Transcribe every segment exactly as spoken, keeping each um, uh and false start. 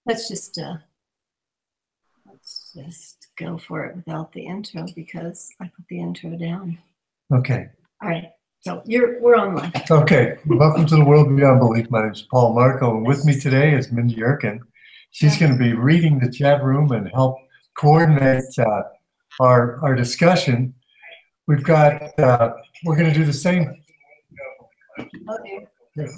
Let's just uh, let's just go for it without the intro because I put the intro down. Okay. All right. So you're we're online. Okay. Welcome to the World Beyond Belief. My name is Paul Marco, and with me today is Mindy Erkin. She's going to be reading the chat room and help coordinate uh, our our discussion. We've got uh, we're going to do the same. Okay.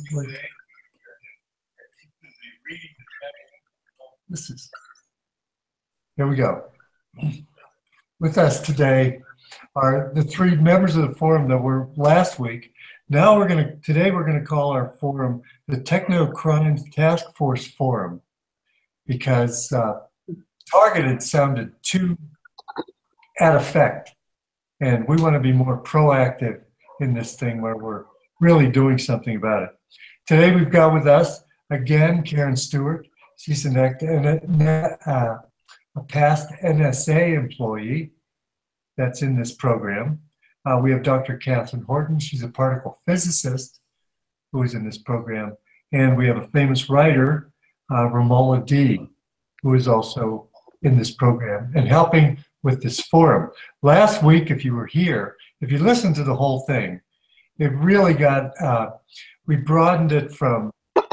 This is. Here we go. With us today are the three members of the forum that were last week. Now we're going to, today we're going to call our forum the Techno Crimes Task Force Forum because uh, targeted sounded too at effect. And we want to be more proactive in this thing where we're really doing something about it. Today we've got with us, again, Karen Stewart. She's an, uh, a past N S A employee that's in this program. Uh, we have Doctor Catherine Horton. She's a particle physicist who is in this program. And we have a famous writer, uh, Romola D, who is also in this program and helping with this forum. Last week, if you were here, if you listened to the whole thing, it really got, uh, we broadened it from,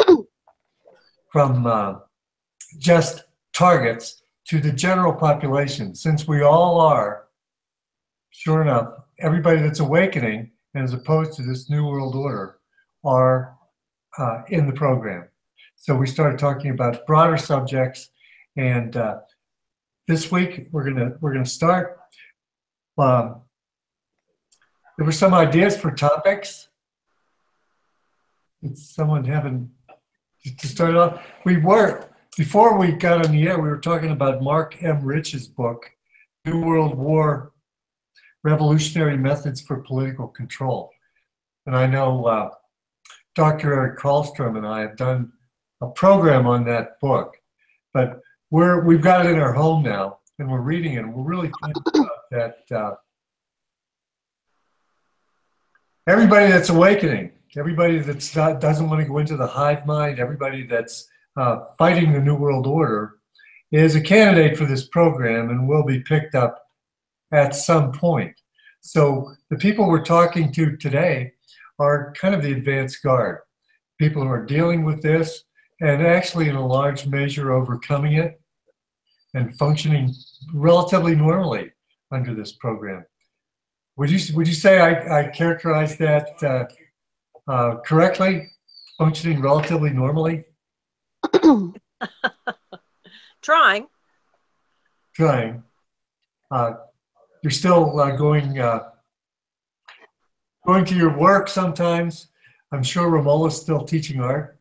from uh, just targets to the general population, since we all are, sure enough, everybody that's awakening, and as opposed to this New World Order, are uh, in the program. So we started talking about broader subjects, and uh, this week we're gonna we're gonna start. Um, there were some ideas for topics. Did someone having to start off? We were. Before we got on the air, we were talking about Mark M. Rich's book, New World War, Revolutionary Methods for Political Control. And I know uh, Doctor Eric Karlstrom and I have done a program on that book, but we're, we've got it in our home now, and we're reading it, and we're really thinking about that uh, everybody that's awakening, everybody that not, doesn't want to go into the hive mind, everybody that's Uh, fighting the New World Order is a candidate for this program and will be picked up at some point. So the people we're talking to today are kind of the advanced guard, people who are dealing with this and actually in a large measure overcoming it and functioning relatively normally under this program. Would you, would you say I, I characterized that uh, uh, correctly, functioning relatively normally? Trying. Trying. Uh, you're still uh, going uh, going to your work sometimes. I'm sure Romola's still teaching art.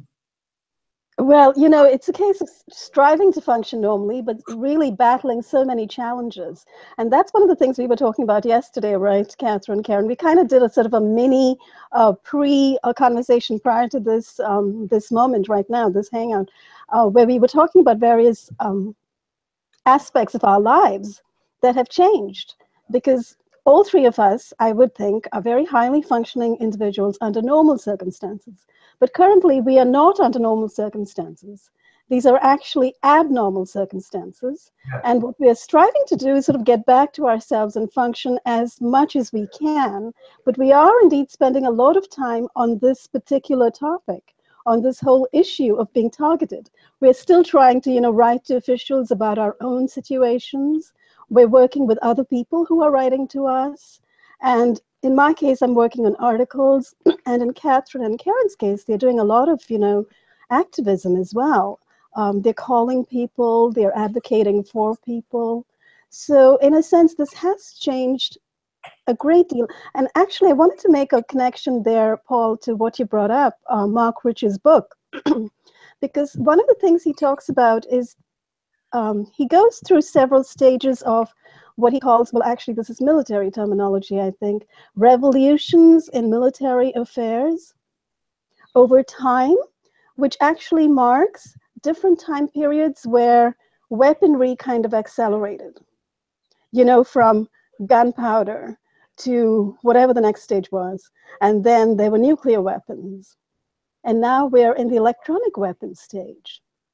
Well, you know, it's a case of striving to function normally, but really battling so many challenges. And that's one of the things we were talking about yesterday, right, Catherine, Karen? We kind of did a sort of a mini uh, pre-conversation prior to this um, this moment right now, this hangout, uh, where we were talking about various um, aspects of our lives that have changed. Because all three of us, I would think, are very highly functioning individuals under normal circumstances. But currently, we are not under normal circumstances. These are actually abnormal circumstances. Yeah. And what we are striving to do is sort of get back to ourselves and function as much as we can. But we are indeed spending a lot of time on this particular topic, on this whole issue of being targeted. We're still trying to, you know, write to officials about our own situations. We're working with other people who are writing to us. And in my case, I'm working on articles. And in Catherine and Karen's case, they're doing a lot of, you know, activism as well. Um, they're calling people, they're advocating for people. So in a sense, this has changed a great deal. And actually, I wanted to make a connection there, Paul, to what you brought up, uh, Mark Rich's book. Because one of the things he talks about is Um, he goes through several stages of what he calls, well, actually, this is military terminology, I think, revolutions in military affairs over time, which actually marks different time periods where weaponry kind of accelerated, you know, from gunpowder to whatever the next stage was. And then there were nuclear weapons. And now we're in the electronic weapons stage.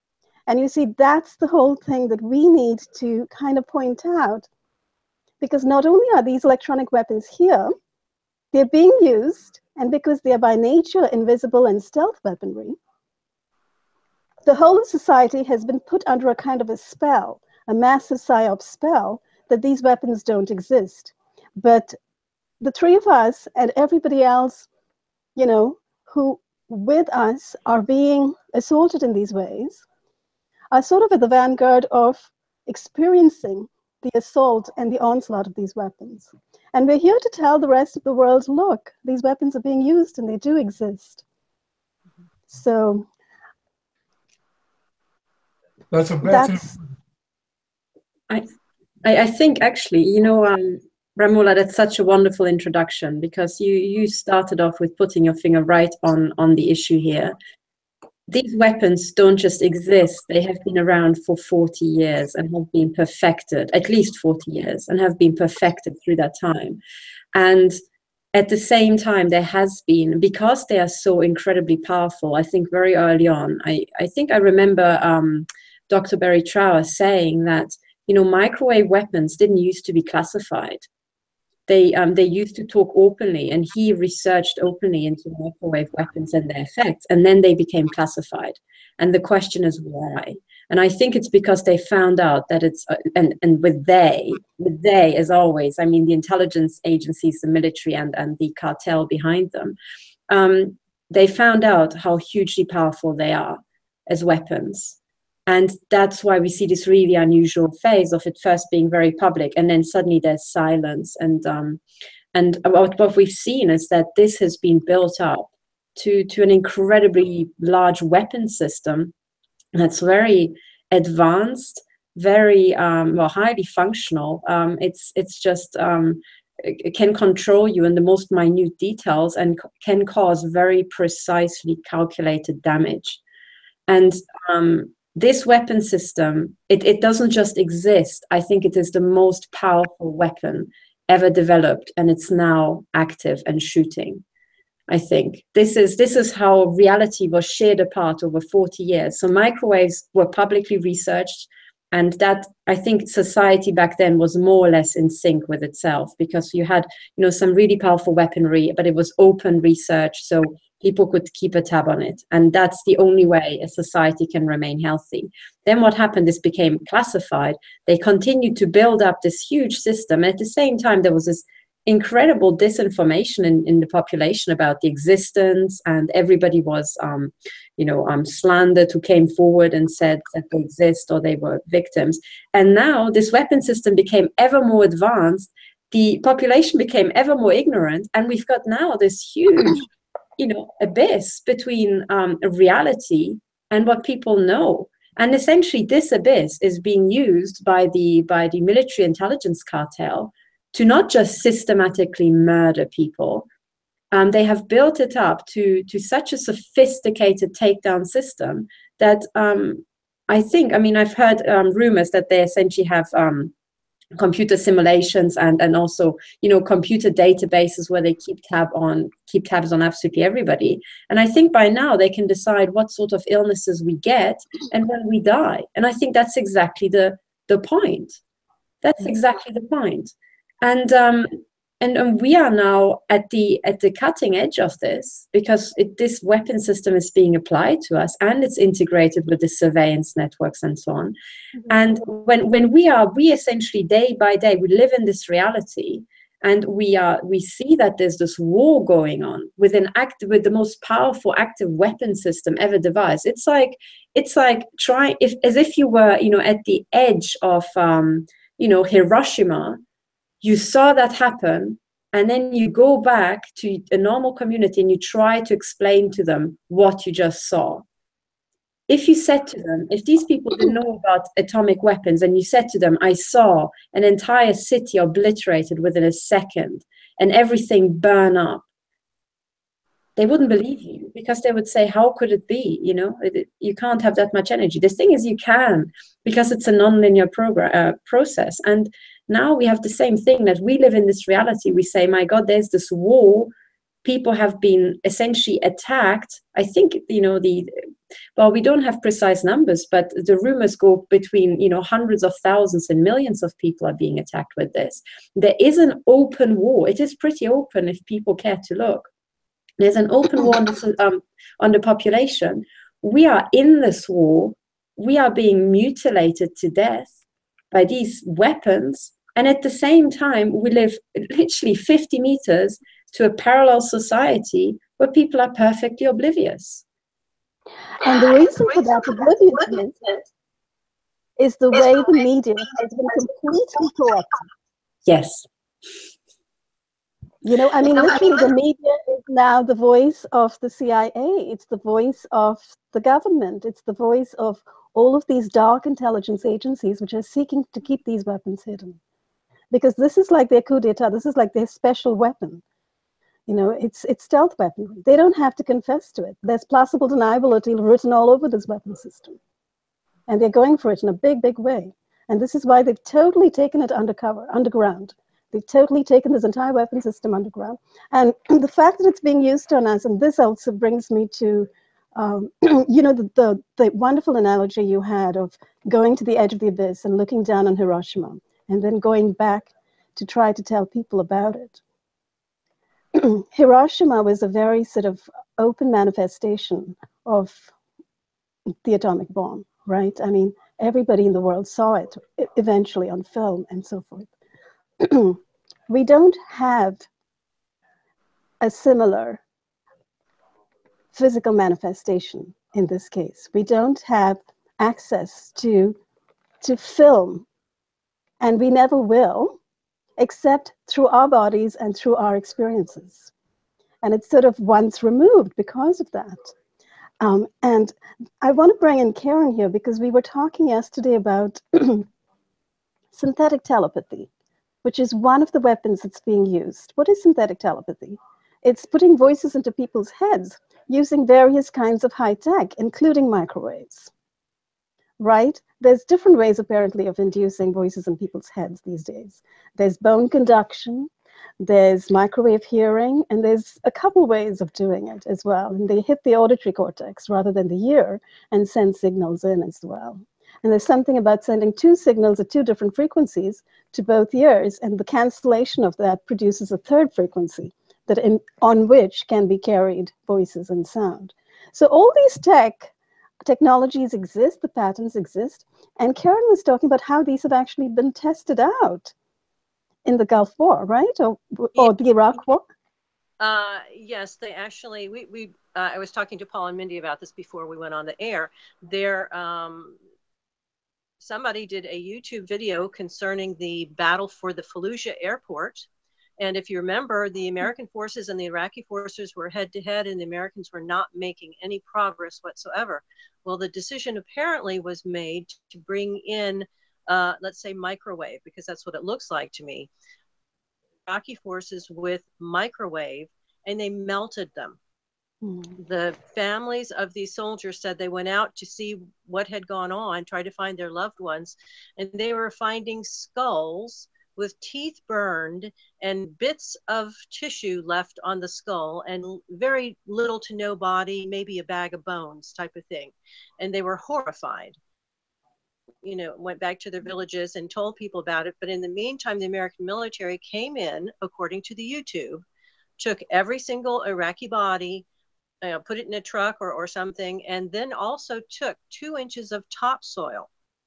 And you see, that's the whole thing that we need to kind of point out. Because not only are these electronic weapons here, they're being used, and because they're by nature invisible and stealth weaponry, the whole of society has been put under a kind of a spell, a massive psyop spell, that these weapons don't exist. But the three of us and everybody else, you know, who with us are being assaulted in these ways, are sort of at the vanguard of experiencing the assault and the onslaught of these weapons. And we're here to tell the rest of the world, look, these weapons are being used and they do exist. So that's a that's, that's I, I I think actually, you know, um, Ramula, that's such a wonderful introduction, because you you started off with putting your finger right on on the issue here. These weapons don't just exist, they have been around for forty years and have been perfected, at least forty years, and have been perfected through that time. And at the same time, there has been, because they are so incredibly powerful, I think very early on, I, I think I remember um, Doctor Barry Trower saying that, you know, microwave weapons didn't used to be classified. They, um, they used to talk openly, and he researched openly into microwave weapons and their effects, and then they became classified. And the question is why? And I think it's because they found out that it's, uh, and, and with they, with they as always, I mean the intelligence agencies, the military and, and the cartel behind them, um, they found out how hugely powerful they are as weapons. And that's why we see this really unusual phase of it first being very public, and then suddenly there's silence. And um, and what, what we've seen is that this has been built up to, to an incredibly large weapon system that's very advanced, very um, well, highly functional. Um, it's it's just um, it can control you in the most minute details and can cause very precisely calculated damage. And um, this weapon system, it, it doesn't just exist. I think it is the most powerful weapon ever developed, and it's now active and shooting. I think this is this is how reality was shared apart over forty years. So microwaves were publicly researched, and that, I think, society back then was more or less in sync with itself, because you had, you know, some really powerful weaponry, but it was open research, so people could keep a tab on it. And that's the only way a society can remain healthy. Then what happened, this became classified. They continued to build up this huge system. And at the same time, there was this incredible disinformation in, in the population about the existence, and everybody was, um, you know, um, slandered who came forward and said that they exist or they were victims. And now this weapon system became ever more advanced. The population became ever more ignorant. And we've got now this huge, you know, abyss between um, reality and what people know. And essentially this abyss is being used by the, by the military intelligence cartel to not just systematically murder people. Um, they have built it up to, to such a sophisticated takedown system that um, I think, I mean, I've heard um, rumors that they essentially have um, computer simulations and, and also, you know, computer databases where they keep tab on, keep tabs on absolutely everybody. And I think by now they can decide what sort of illnesses we get and when we die. And I think that's exactly the, the point. That's exactly the point. And, um, and and we are now at the at the cutting edge of this, because it, this weapon system is being applied to us, and it's integrated with the surveillance networks and so on. Mm-hmm. And when when we are we essentially day by day we live in this reality, and we are we see that there's this war going on with an act with the most powerful active weapon system ever devised. It's like it's like trying if as if you were, you know, at the edge of um, you know, Hiroshima. You saw that happen, and then you go back to a normal community and you try to explain to them what you just saw. If you said to them, if these people didn't know about atomic weapons, and you said to them, I saw an entire city obliterated within a second and everything burn up, they wouldn't believe you, because they would say, how could it be? You know, it, it, you can't have that much energy. The thing is, you can, because it's a nonlinear program, uh, process. And now we have the same thing, that we live in this reality. We say, my God, there's this war. People have been essentially attacked. I think, you know, the Well, we don't have precise numbers, but the rumors go between, you know, hundreds of thousands and millions of people are being attacked with this. There is an open war. It is pretty open if people care to look. There's an open war on the, um, on the population. We are in this war. We are being mutilated to death by these weapons. And at the same time, we live literally fifty meters to a parallel society where people are perfectly oblivious. And the reason for that obliviousness is the way the media has been completely corrupted. Yes. You know, I mean, literally, the media is now the voice of the C I A. It's the voice of the government. It's the voice of all of these dark intelligence agencies which are seeking to keep these weapons hidden. Because this is like their coup d'etat. This is like their special weapon. You know, it's it's stealth weaponry. They don't have to confess to it. There's plausible deniability written all over this weapon system. And they're going for it in a big, big way. And this is why they've totally taken it undercover, underground. They've totally taken this entire weapon system underground. And the fact that it's being used on us, and this also brings me to, um, you know, the, the, the wonderful analogy you had of going to the edge of the abyss and looking down on Hiroshima, and then going back to try to tell people about it. Hiroshima was a very sort of open manifestation of the atomic bomb, right? I mean, everybody in the world saw it eventually on film and so forth. We don't have a similar physical manifestation in this case. We don't have access to, to film, and we never will, except through our bodies and through our experiences. And it's sort of once removed because of that. Um, and I want to bring in Karen here because we were talking yesterday about synthetic telepathy, which is one of the weapons that's being used. What is synthetic telepathy? It's putting voices into people's heads using various kinds of high tech, including microwaves. Right? There's different ways, apparently, of inducing voices in people's heads these days. There's bone conduction, there's microwave hearing, and there's a couple ways of doing it as well. And they hit the auditory cortex rather than the ear and send signals in as well. And there's something about sending two signals at two different frequencies to both ears, and the cancellation of that produces a third frequency that in, on which can be carried voices and sound. So all these tech technologies exist, the patterns exist, and Karen was talking about how these have actually been tested out in the Gulf War, right? Or, or the Iraq War? Uh, yes, they actually, we, we uh, I was talking to Paul and Mindy about this before we went on the air. There, um, somebody did a YouTube video concerning the battle for the Fallujah airport. And if you remember, the American forces and the Iraqi forces were head to head, and the Americans were not making any progress whatsoever. Well, the decision apparently was made to bring in, uh, let's say, microwave, because that's what it looks like to me. Iraqi forces with microwave, and they melted them. Mm. The families of these soldiers said they went out to see what had gone on, try to find their loved ones, and they were finding skulls with teeth burned and bits of tissue left on the skull and very little to no body, maybe a bag of bones type of thing. And they were horrified. You know, went back to their villages and told people about it. But in the meantime, the American military came in, according to the YouTube, took every single Iraqi body, you know, put it in a truck or, or something, and then also took two inches of topsoil,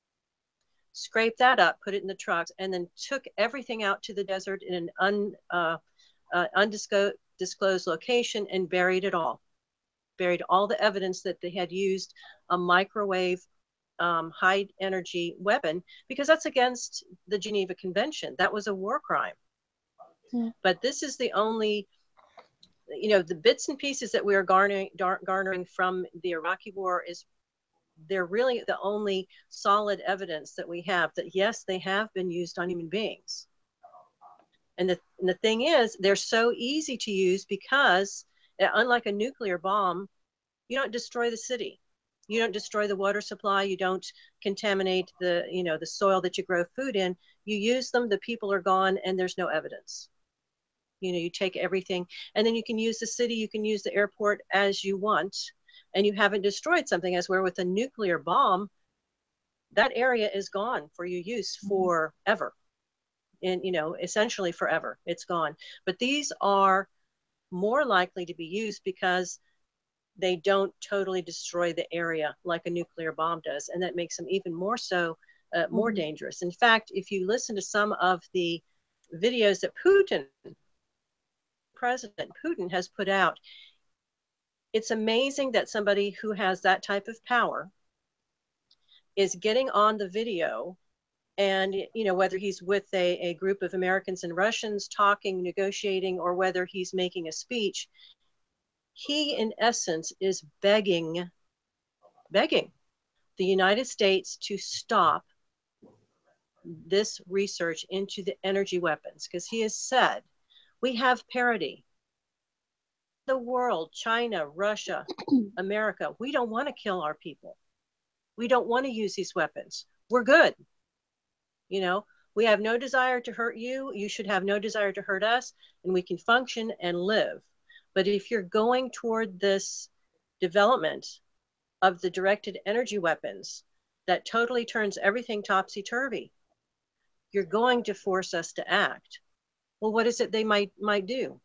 scraped that up, put it in the trucks, and then took everything out to the desert in an un, uh, uh, undisclosed location and buried it all. Buried all the evidence that they had used a microwave um, high energy weapon, because that's against the Geneva Convention. That was a war crime. Yeah. But this is the only, you know, the bits and pieces that we are garnering, garnering from the Iraqi war is they're really the only solid evidence that we have that, yes, they have been used on human beings. And the, and the thing is, they're so easy to use because, unlike a nuclear bomb, you don't destroy the city. You don't destroy the water supply. You don't contaminate the, you know, the soil that you grow food in. You use them, the people are gone, and there's no evidence. You know, you take everything, and then you can use the city, you can use the airport as you want. and you haven't destroyed something, as where with a nuclear bomb, that area is gone for your use forever. And, you know, essentially forever, it's gone. But these are more likely to be used because they don't totally destroy the area like a nuclear bomb does. And that makes them even more so, uh, more mm-hmm. dangerous. In fact, if you listen to some of the videos that Putin, President Putin has put out, it's amazing that somebody who has that type of power is getting on the video, and, you know, whether he's with a, a group of Americans and Russians talking, negotiating, or whether he's making a speech, he in essence is begging, begging the United States to stop this research into the energy weapons, because he has said, we have parity. The world, China, Russia, America, we don't want to kill our people. We don't want to use these weapons. We're good. You know, we have no desire to hurt you. You should have no desire to hurt us, and we can function and live. But if you're going toward this development of the directed energy weapons that totally turns everything topsy-turvy, you're going to force us to act. Well, what is it they might might do?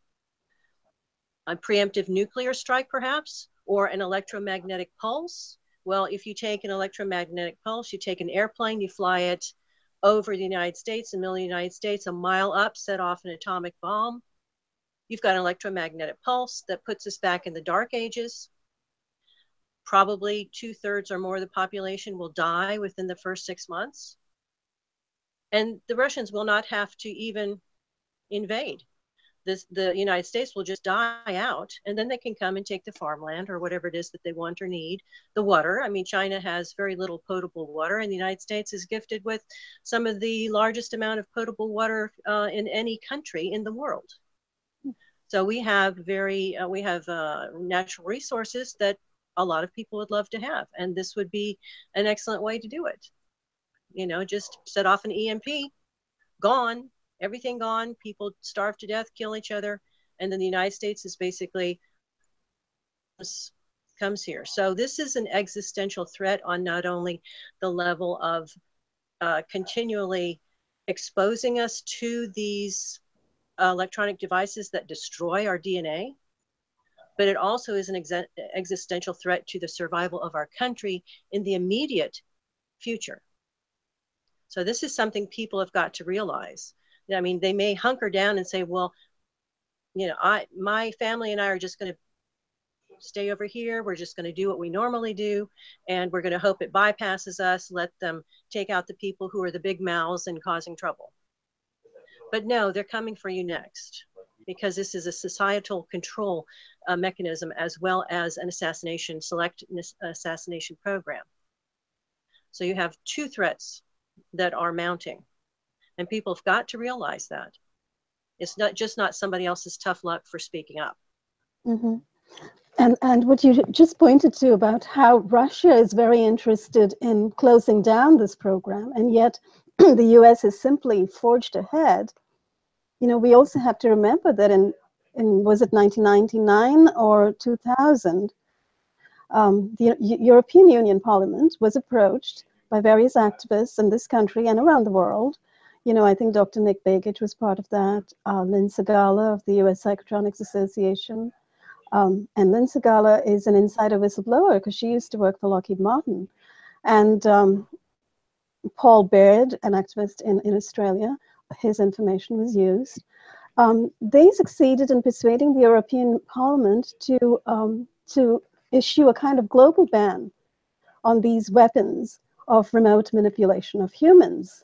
A preemptive nuclear strike, perhaps, or an electromagnetic pulse? Well, if you take an electromagnetic pulse, you take an airplane, you fly it over the United States, the middle of the United States, a mile up, set off an atomic bomb. You've got an electromagnetic pulse that puts us back in the dark ages. Probably two thirds or more of the population will die within the first six months. And the Russians will not have to even invade. This, the United States will just die out, and then they can come and take the farmland or whatever it is that they want or need. The water, I mean, China has very little potable water, and the United States is gifted with some of the largest amount of potable water uh, in any country in the world. So we have very, uh, we have uh, natural resources that a lot of people would love to have, and this would be an excellent way to do it. You know, just set off an E M P, gone. Everything gone, people starve to death, kill each other, and then the United States is basically comes here. So this is an existential threat on not only the level of uh, continually exposing us to these uh, electronic devices that destroy our D N A, but it also is an ex existential threat to the survival of our country in the immediate future. So this is something people have got to realize. I mean, they may hunker down and say, well, you know, I, my family and I are just going to stay over here. We're just going to do what we normally do. And we're going to hope it bypasses us, let them take out the people who are the big mouths and causing trouble. But no, they're coming for you next, because this is a societal control uh, mechanism as well as an assassination, select assassination program. So you have two threats that are mounting. And people have got to realize that. It's not just not somebody else's tough luck for speaking up. Mm-hmm. And, and what you just pointed to about how Russia is very interested in closing down this program, and yet the U S has simply forged ahead. You know, we also have to remember that in, in was it nineteen ninety-nine or two thousand, um, the U European Union Parliament was approached by various activists in this country and around the world. You know, I think Doctor Nick Begich was part of that, uh, Lynn Segala of the U S Psychotronics Association. Um, and Lynn Segala is an insider whistleblower because she used to work for Lockheed Martin. And um, Paul Baird, an activist in, in Australia, his information was used. Um, they succeeded in persuading the European Parliament to, um, to issue a kind of global ban on these weapons of remote manipulation of humans.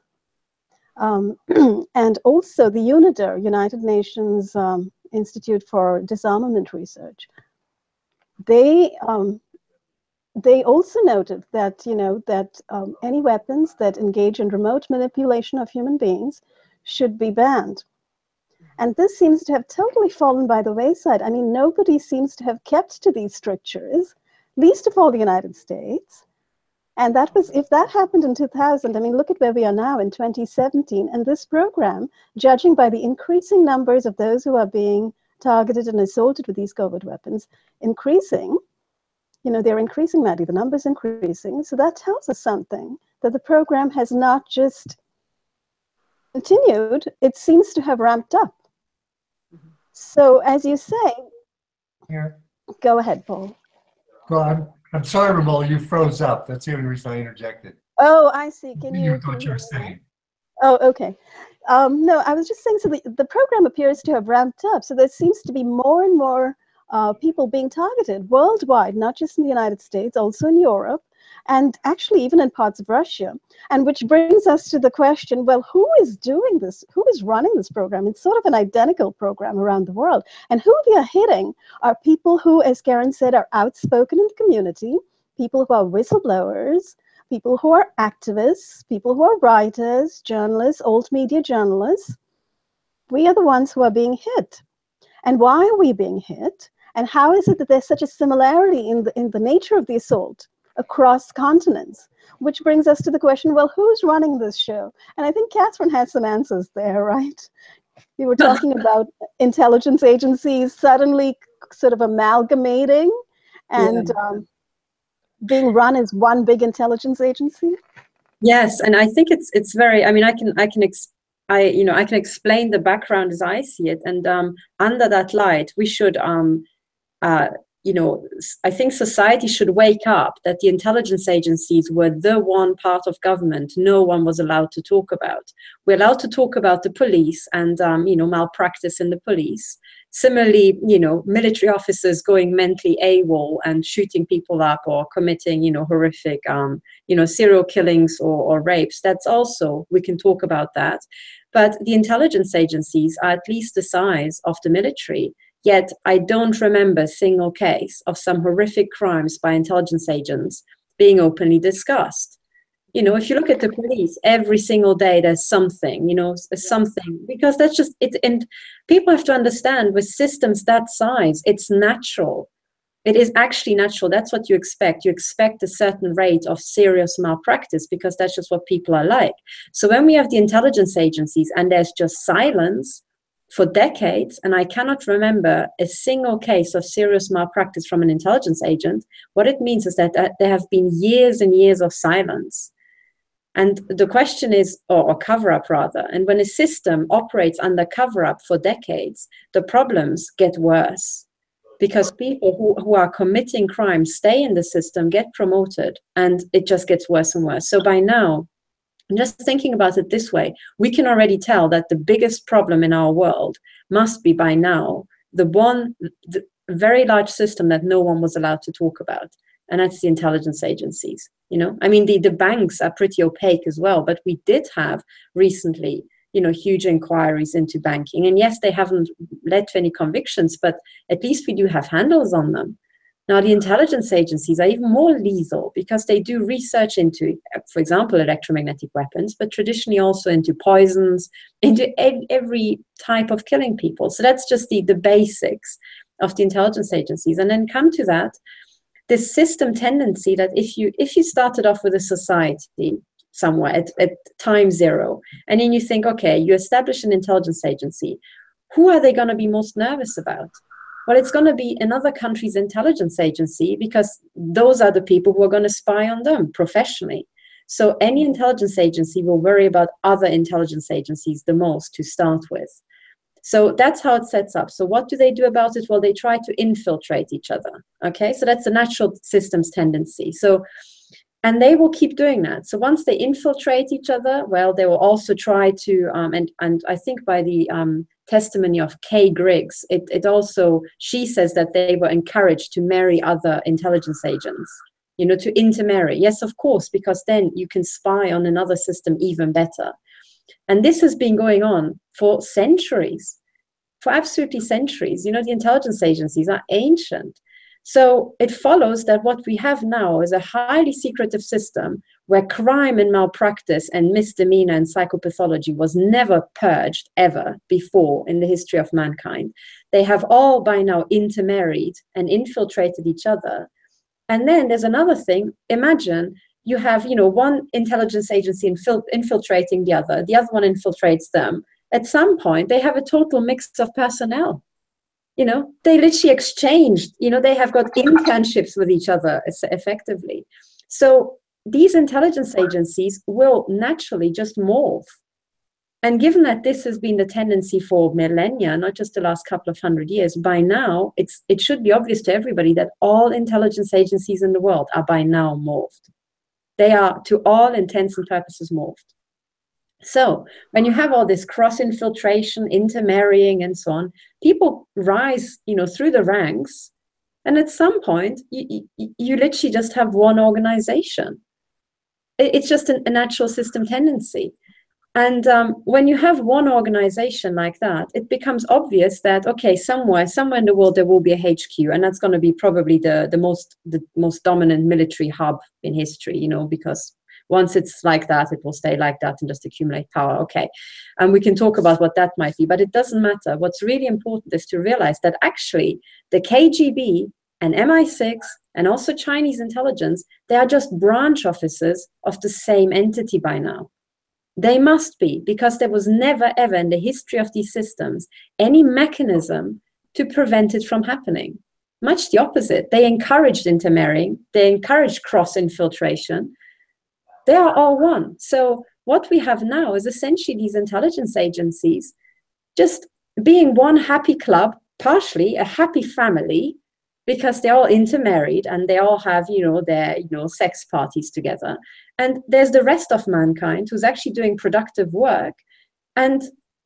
Um, and also the UNIDER, United Nations um, Institute for Disarmament Research, they um, they also noted that, you know, that um, any weapons that engage in remote manipulation of human beings should be banned. And this seems to have totally fallen by the wayside. I mean, nobody seems to have kept to these strictures, least of all the United States. And that was, if that happened in two thousand, I mean, look at where we are now in twenty seventeen. And this program, judging by the increasing numbers of those who are being targeted and assaulted with these covert weapons, increasing, You know, they're increasing, Maddie, the number's increasing. So that tells us something, that the program has not just continued, it seems to have ramped up. Mhm. So as you say, Yeah. go ahead, Paul. Well, I'm, I'm sorry, Ramon, you froze up. That's the only reason I interjected. Oh, I see. Can You you, can what you you were hear me now? saying. Oh, okay. Um, no, I was just saying, so the, the program appears to have ramped up. So there seems to be more and more uh, people being targeted worldwide, not just in the United States, also in Europe, and actually even in parts of Russia. And which brings us to the question, well, who is doing this? Who is running this program? It's sort of an identical program around the world. And who they are hitting are people who, as Karen said, are outspoken in the community, people who are whistleblowers, people who are activists, people who are writers, journalists, old media journalists. We are the ones who are being hit. And why are we being hit? And how is it that there's such a similarity in the, in the nature of the assault across continents? Which brings us to the question, well, who's running this show? And I think Catherine has some answers there, right? We were talking about intelligence agencies suddenly sort of amalgamating and Yeah. um, being run as one big intelligence agency. Yes, and I think it's it's very. I mean, I can I can ex, I you know I can explain the background as I see it, and um, under that light, we should um, uh, you know, I think society should wake up that the intelligence agencies were the one part of government no one was allowed to talk about. We're allowed to talk about the police and um, you know, malpractice in the police. Similarly, you know, military officers going mentally AWOL and shooting people up or committing, you know, horrific, um, you know, serial killings or, or rapes. That's also, we can talk about that. But the intelligence agencies are at least the size of the military. Yet I don't remember a single case of some horrific crimes by intelligence agents being openly discussed. You know, if you look at the police, every single day there's something, you know, something, because that's just it. And people have to understand with systems that size, it's natural. It is actually natural. That's what you expect. You expect a certain rate of serious malpractice because that's just what people are like. So when we have the intelligence agencies and there's just silence for decades, and I cannot remember a single case of serious malpractice from an intelligence agent, what it means is that uh, there have been years and years of silence. And the question is, or, or cover-up rather, and when a system operates under cover-up for decades, the problems get worse because people who, who are committing crimes stay in the system, get promoted, and it just gets worse and worse. So by now, just thinking about it this way, we can already tell that the biggest problem in our world must be by now the one the very large system that no one was allowed to talk about, and that's the intelligence agencies. You know, I mean, the, the banks are pretty opaque as well, but we did have recently, you know, huge inquiries into banking. And yes, they haven't led to any convictions, but at least we do have handles on them. Now, the intelligence agencies are even more lethal because they do research into, for example, electromagnetic weapons, but traditionally also into poisons, into every type of killing people. So that's just the, the basics of the intelligence agencies. And then come to that, this system tendency that if you if you started off with a society somewhere at, at time zero, and then you think, okay, you establish an intelligence agency, who are they going to be most nervous about? Well, it's going to be another country's intelligence agency because those are the people who are going to spy on them professionally. So any intelligence agency will worry about other intelligence agencies the most to start with. So that's how it sets up. So what do they do about it? Well, they try to infiltrate each other. Okay, so that's a natural systems tendency. So, and they will keep doing that. So once they infiltrate each other, well, they will also try to, um, and, and I think by the um, testimony of Kay Griggs, it, it also, she says that they were encouraged to marry other intelligence agents, you know, to intermarry. Yes, of course, because then you can spy on another system even better. And this has been going on for centuries, for absolutely centuries. You know, the intelligence agencies are ancient. So it follows that what we have now is a highly secretive system where crime and malpractice and misdemeanor and psychopathology was never purged ever before in the history of mankind. They have all by now intermarried and infiltrated each other. And then there's another thing. Imagine you have, you know, one intelligence agency infil- infiltrating the other, the other one infiltrates them. At some point, they have a total mix of personnel. You know, they literally exchanged, you know, they have got internships with each other effectively. So these intelligence agencies will naturally just morph. And given that this has been the tendency for millennia, not just the last couple of hundred years, by now, it's it should be obvious to everybody that all intelligence agencies in the world are by now morphed. They are, to all intents and purposes, morphed. So when you have all this cross-infiltration, intermarrying, and so on, people rise, you know, through the ranks. And at some point, you, you, you literally just have one organization. It's just a, a natural system tendency. And um, when you have one organization like that, it becomes obvious that, okay, somewhere, somewhere in the world, there will be a H Q, and that's going to be probably the, the most the most dominant military hub in history, you know, because once it's like that, it will stay like that and just accumulate power. Okay. And we can talk about what that might be, but it doesn't matter. What's really important is to realize that actually the K G B and M I six and also Chinese intelligence, they are just branch offices of the same entity by now. They must be, because there was never, ever in the history of these systems any mechanism to prevent it from happening. Much the opposite. They encouraged intermarrying. They encouraged cross-infiltration. They are all one. So what we have now is essentially these intelligence agencies just being one happy club, partially a happy family, because they're all intermarried and they all have, you know, their, you know, sex parties together. And there's the rest of mankind who's actually doing productive work. And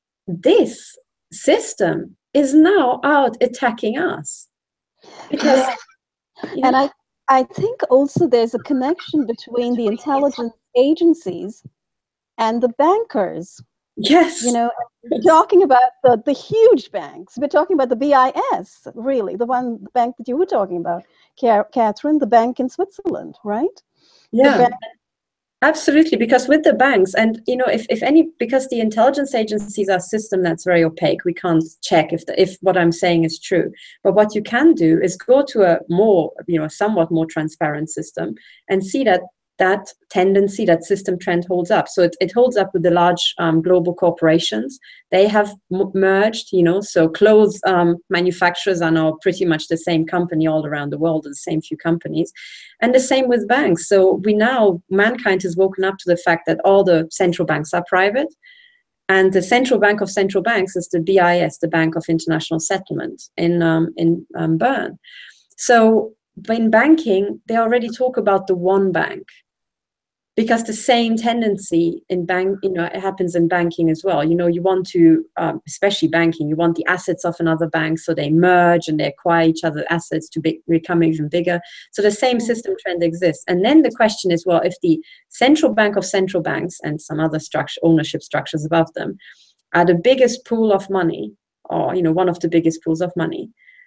this system is now out attacking us. Because, Yeah. you know, And I, I think also there's a connection between the intelligence agencies and the bankers. yes, You know, we're talking about the, the huge banks. We're talking about the B I S, really, the one the bank that you were talking about, Catherine, the bank in Switzerland, right? yeah. bank- Absolutely, because with the banks, and you know, if, if any, because the intelligence agencies are a system that's very opaque, we can't check if the, if what I'm saying is true. But what you can do is go to a more, you know, somewhat more transparent system and see that that tendency, that system trend holds up. So it, it holds up with the large um, global corporations. They have m- merged, you know, so clothes um, manufacturers are now pretty much the same company all around the world, the same few companies. And the same with banks. So we now, mankind has woken up to the fact that all the central banks are private. And the central bank of central banks is the B I S, the Bank of International Settlement in, um, in um, Bern. So in banking, they already talk about the one bank. Because the same tendency in bank, you know, it happens in banking as well. You know, you want to, um, especially banking, you want the assets of another bank, so they merge and they acquire each other's assets to be, become even bigger. So the same system trend exists. And then the question is, well, if the central bank of central banks and some other structure, ownership structures above them are the biggest pool of money, or, you know, one of the biggest pools of money,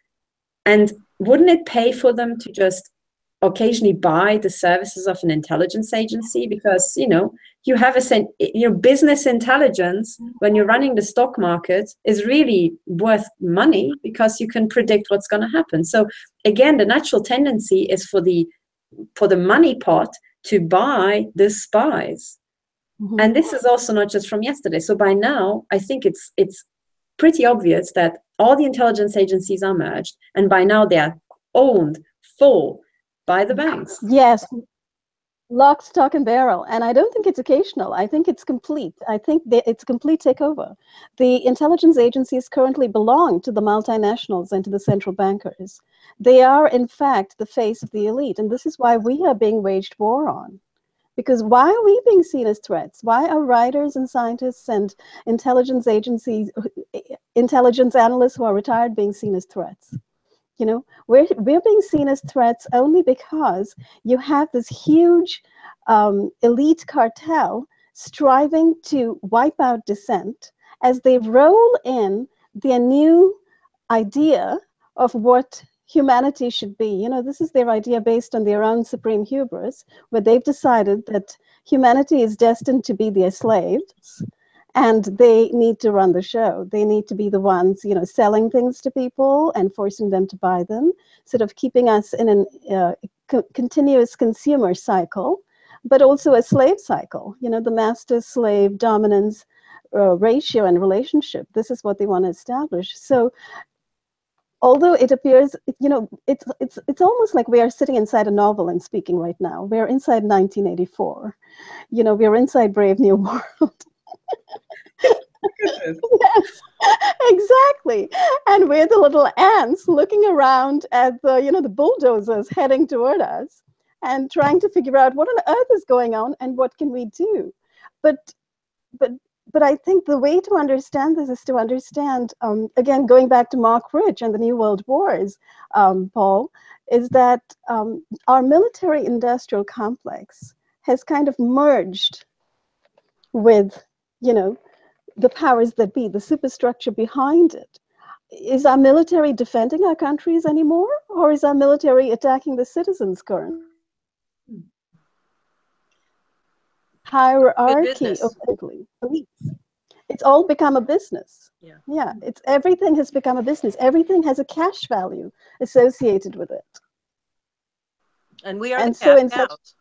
and wouldn't it pay for them to just occasionally buy the services of an intelligence agency? Because, you know, you have a, you know, business intelligence when you're running the stock market is really worth money because you can predict what's going to happen. So again, the natural tendency is for the, for the money pot to buy the spies. Mm-hmm. And this is also not just from yesterday. So by now, I think it's, it's pretty obvious that all the intelligence agencies are merged, and by now they are owned full by the banks. Yes, lock, stock, and barrel. And I don't think it's occasional. I think it's complete. I think it's a complete takeover. The intelligence agencies currently belong to the multinationals and to the central bankers. They are, in fact, the face of the elite. And this is why we are being waged war on. Because why are we being seen as threats? Why are writers and scientists and intelligence agencies, intelligence analysts who are retired being seen as threats? You know, we're, we're being seen as threats only because you have this huge um, elite cartel striving to wipe out dissent as they roll in their new idea of what humanity should be. You know, this is their idea based on their own supreme hubris, where they've decided that humanity is destined to be their slaves. And they need to run the show. They need to be the ones, you know, selling things to people and forcing them to buy them, sort of keeping us in a uh, co- continuous consumer cycle, but also a slave cycle. You know, the master-slave dominance uh, ratio and relationship. This is what they want to establish. So although it appears, you know, it's it's it's almost like we are sitting inside a novel and speaking right now. We're inside nineteen eighty-four. You know, we're inside Brave New World. Yes, exactly. And we're the little ants looking around at the, you know, the bulldozers heading toward us and trying to figure out what on earth is going on and what can we do. But but but I think the way to understand this is to understand, um, again, going back to Mark Rich and the New World Wars, um, Paul, is that um, our military-industrial complex has kind of merged with, you know, the powers that be, the superstructure behind it. Is our military defending our countries anymore, or is our military attacking the citizens currently? Hierarchy of elites. It's all become a business. Yeah. Yeah, it's everything has become a business. Everything has a cash value associated with it. And we are And the so cash in such, cows.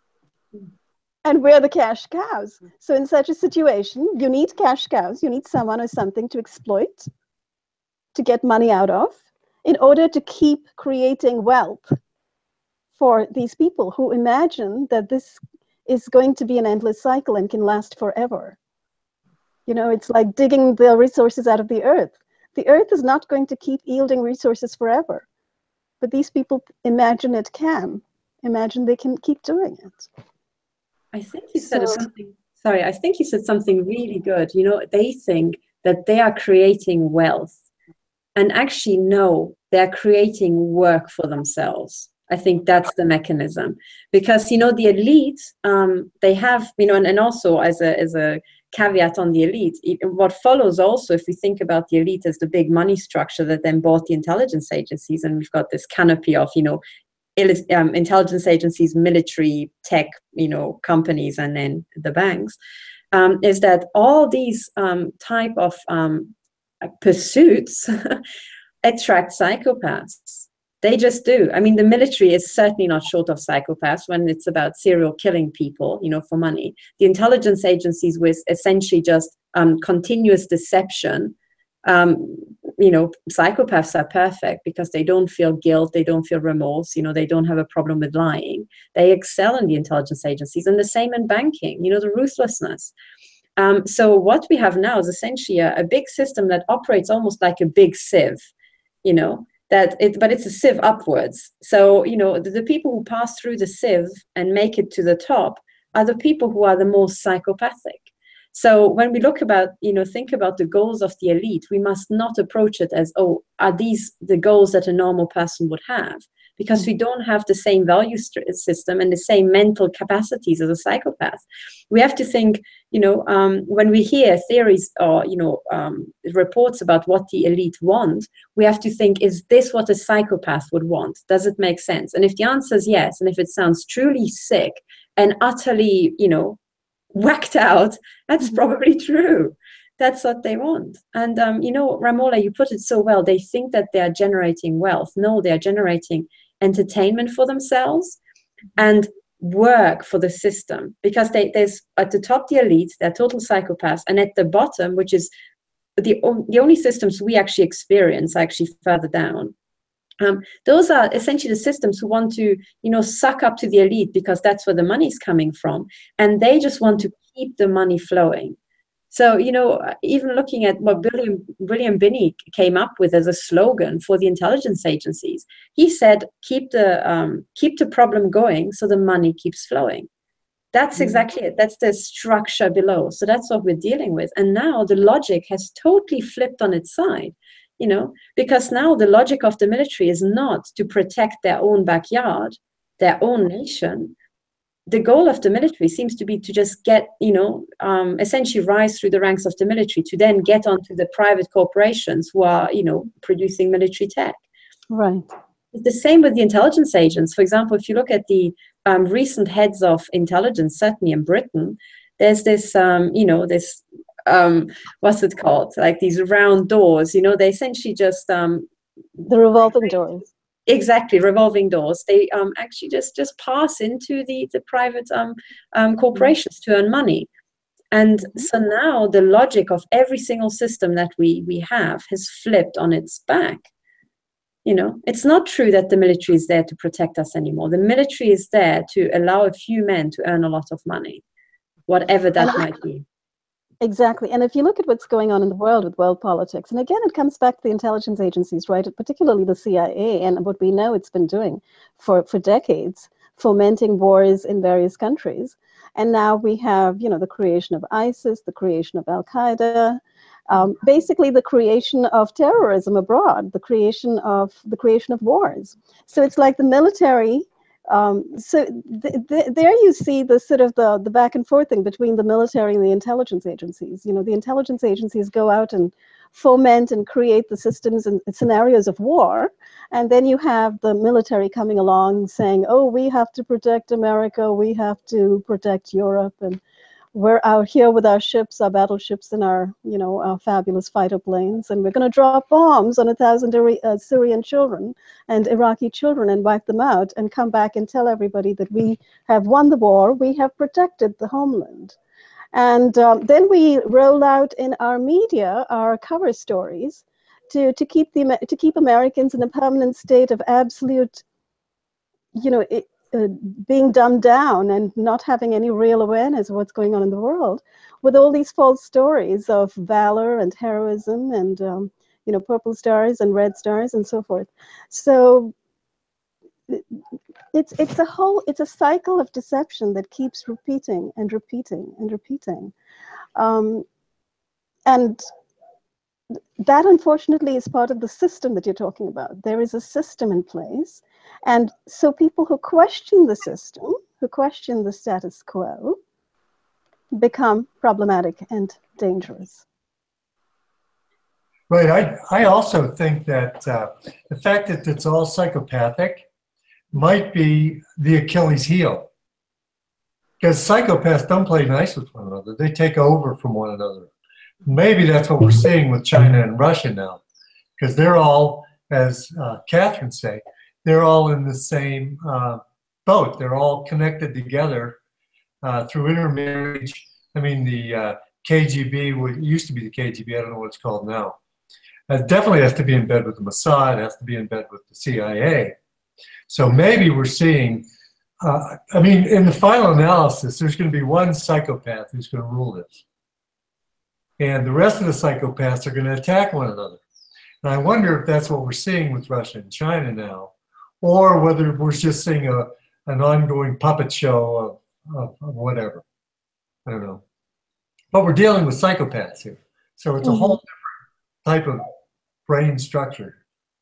and we're the cash cows. So in such a situation, you need cash cows. You need someone or something to exploit, to get money out of, in order to keep creating wealth for these people who imagine that this is going to be an endless cycle and can last forever. You know, it's like digging the resources out of the earth. The earth is not going to keep yielding resources forever. But these people imagine it can. Imagine they can keep doing it. I think you said So- something, sorry, I think you said something really good. You know, they think that they are creating wealth, and actually, no, they're creating work for themselves. I think that's the mechanism, because, you know, the elite, um, they have, you know, and, and also as a, as a caveat on the elite, it, what follows also, if we think about the elite as the big money structure that then bought the intelligence agencies, and we've got this canopy of, you know, um, intelligence agencies, military, tech, you know, companies, and then the banks, um, is that all these um, type of um, pursuits attract psychopaths. They just do. I mean, the military is certainly not short of psychopaths when it's about serial killing people, you know, for money. The intelligence agencies with essentially just um, continuous deception. Um, you know, psychopaths are perfect because they don't feel guilt, they don't feel remorse, you know, they don't have a problem with lying. They excel in the intelligence agencies, and the same in banking, you know, the ruthlessness. Um, so what we have now is essentially a, a big system that operates almost like a big sieve, you know, that it, but it's a sieve upwards. So, you know, the, the people who pass through the sieve and make it to the top are the people who are the most psychopathic. So when we look about, you know, think about the goals of the elite, we must not approach it as, oh, are these the goals that a normal person would have? Because we don't have the same value system and the same mental capacities as a psychopath. We have to think, you know, um, when we hear theories or, you know, um, reports about what the elite want, we have to think, is this what a psychopath would want? Does it make sense? And if the answer is yes, and if it sounds truly sick and utterly, you know, whacked out, that's probably true. That's what they want. And, um, you know, Ramola, you put it so well. They think that they are generating wealth. No, they are generating entertainment for themselves and work for the system, because they, there's at the top the elite, they're total psychopaths, and at the bottom, which is the, the only systems we actually experience, actually further down. Um, those are essentially the systems who want to, you know, suck up to the elite because that's where the money's coming from, and they just want to keep the money flowing. So, you know, even looking at what William, William Binney came up with as a slogan for the intelligence agencies, he said, keep the, um, keep the problem going so the money keeps flowing. That's exactly it. That's the structure below. So that's what we're dealing with. And now the logic has totally flipped on its side, you know, because now the logic of the military is not to protect their own backyard, their own nation. The goal of the military seems to be to just get, you know, um, essentially rise through the ranks of the military to then get onto the private corporations who are, you know, producing military tech. Right. It's the same with the intelligence agents. For example, if you look at the um, recent heads of intelligence, certainly in Britain, there's this, um, you know, this, um, what's it called? Like these round doors, you know, they essentially just... Um, the revolving doors. Exactly, revolving doors. They um, actually just just pass into the the private um, um, corporations to earn money, and so now the logic of every single system that we we have has flipped on its back. You know, it's not true that the military is there to protect us anymore. The military is there to allow a few men to earn a lot of money, whatever that And I- might be. Exactly. And if you look at what's going on in the world with world politics, and again, it comes back to the intelligence agencies, right? Particularly the C I A and what we know it's been doing for, for decades, fomenting wars in various countries. And now we have, you know, the creation of ISIS, the creation of Al Qaeda, um, basically the creation of terrorism abroad, the creation of the creation of wars. So it's like the military. Um, so th th there you see the sort of the, the back and forth thing between the military and the intelligence agencies. You know, the intelligence agencies go out and foment and create the systems and scenarios of war. And then you have the military coming along saying, oh, we have to protect America, we have to protect Europe, and we're out here with our ships, our battleships, and our, you know, our fabulous fighter planes, and we're going to drop bombs on a thousand uh, Syrian children and Iraqi children and wipe them out, and come back and tell everybody that we have won the war, we have protected the homeland. And um, then we roll out in our media our cover stories to to keep the to keep Americans in a permanent state of absolute, you know, it, Uh, being dumbed down and not having any real awareness of what's going on in the world, with all these false stories of valor and heroism and, um, you know, purple stars and red stars and so forth. So it's it's a whole it's a cycle of deception that keeps repeating and repeating and repeating, um, and that unfortunately is part of the system that you're talking about. There is a system in place. And so people who question the system, who question the status quo, become problematic and dangerous. Right. I, I also think that uh, the fact that it's all psychopathic might be the Achilles heel. Because psychopaths don't play nice with one another. They take over from one another. Maybe that's what we're seeing with China and Russia now. Because they're all, as uh, Catherine say, they're all in the same uh, boat. They're all connected together uh, through intermarriage. I mean, the uh, K G B, what used to be the K G B, I don't know what it's called now. It definitely has to be in bed with the Mossad, has to be in bed with the C I A. So maybe we're seeing, uh, I mean, in the final analysis, there's going to be one psychopath who's going to rule this. And the rest of the psychopaths are going to attack one another. And I wonder if that's what we're seeing with Russia and China now, or whether we're just seeing a, an ongoing puppet show of, of, of whatever. I don't know. But we're dealing with psychopaths here. So it's a whole different type of brain structure.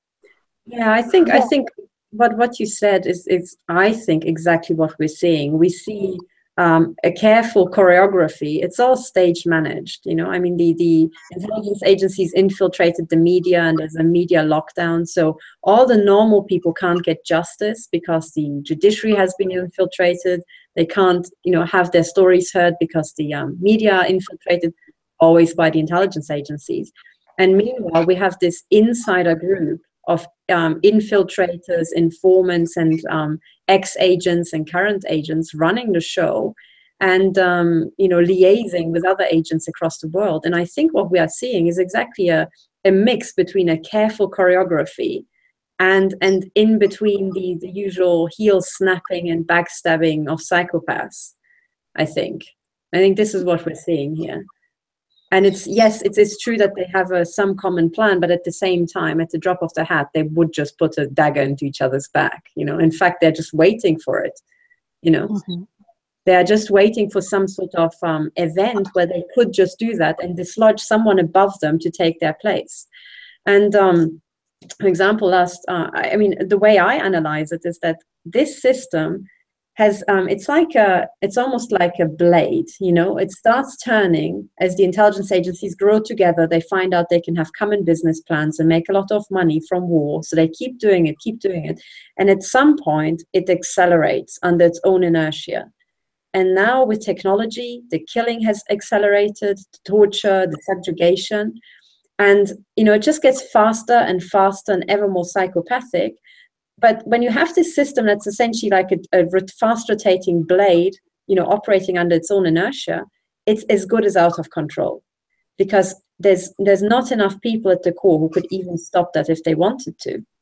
Yeah, I think, I think what, what you said is, is, I think, exactly what we're seeing. We see um, a careful choreography. It's all stage managed, you know. I mean, the, the intelligence agencies infiltrated the media, and there's a media lockdown. So all the normal people can't get justice because the judiciary has been infiltrated. They can't, you know, have their stories heard because the um, media are infiltrated, always by the intelligence agencies. And meanwhile, we have this insider group of um, infiltrators, informants, and um, ex-agents and current agents running the show, and um, you know, liaising with other agents across the world. And I think what we are seeing is exactly a, a mix between a careful choreography and and in between the, the usual heel snapping and backstabbing of psychopaths. I think. I think this is what we're seeing here. And it's, yes, it's, it's true that they have a, some common plan, but at the same time, at the drop of the hat, they would just put a dagger into each other's back. You know, in fact, they're just waiting for it. You know, mm-hmm. They're just waiting for some sort of um, event where they could just do that and dislodge someone above them to take their place. And um, for example, last, uh, I mean, the way I analyze it is that this system has, um, it's like a, it's almost like a blade, you know, it starts turning as the intelligence agencies grow together. They find out they can have common business plans and make a lot of money from war. So they keep doing it, keep doing it. And at some point it accelerates under its own inertia. And now with technology, the killing has accelerated, the torture, the subjugation. And, you know, it just gets faster and faster and ever more psychopathic. But when you have this system that's essentially like a, a fast rotating blade, you know, operating under its own inertia, it's as good as out of control, because there's there's not enough people at the core who could even stop that if they wanted to.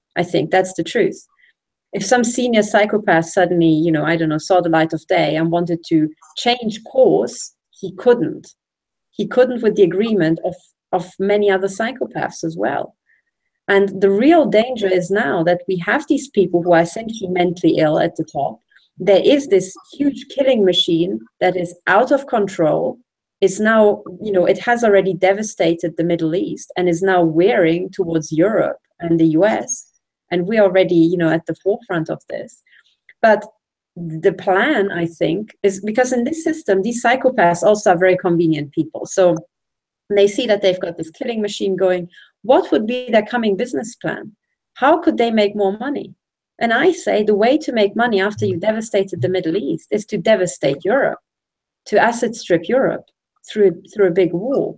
I think that's the truth. If some senior psychopath suddenly, you know, I don't know, saw the light of day and wanted to change course, he couldn't. He couldn't with the agreement of, of many other psychopaths as well. And the real danger is now that we have these people who are essentially mentally ill at the top. There is this huge killing machine that is out of control, is now, you know, it has already devastated the Middle East and is now wearing towards Europe and the U S. And we're already, you know, at the forefront of this. But the plan, I think, is because in this system, these psychopaths also are very convenient people. So they see that they've got this killing machine going. What would be their coming business plan? How could they make more money? And I say the way to make money after you've devastated the Middle East is to devastate Europe, to asset strip Europe through, through a big war.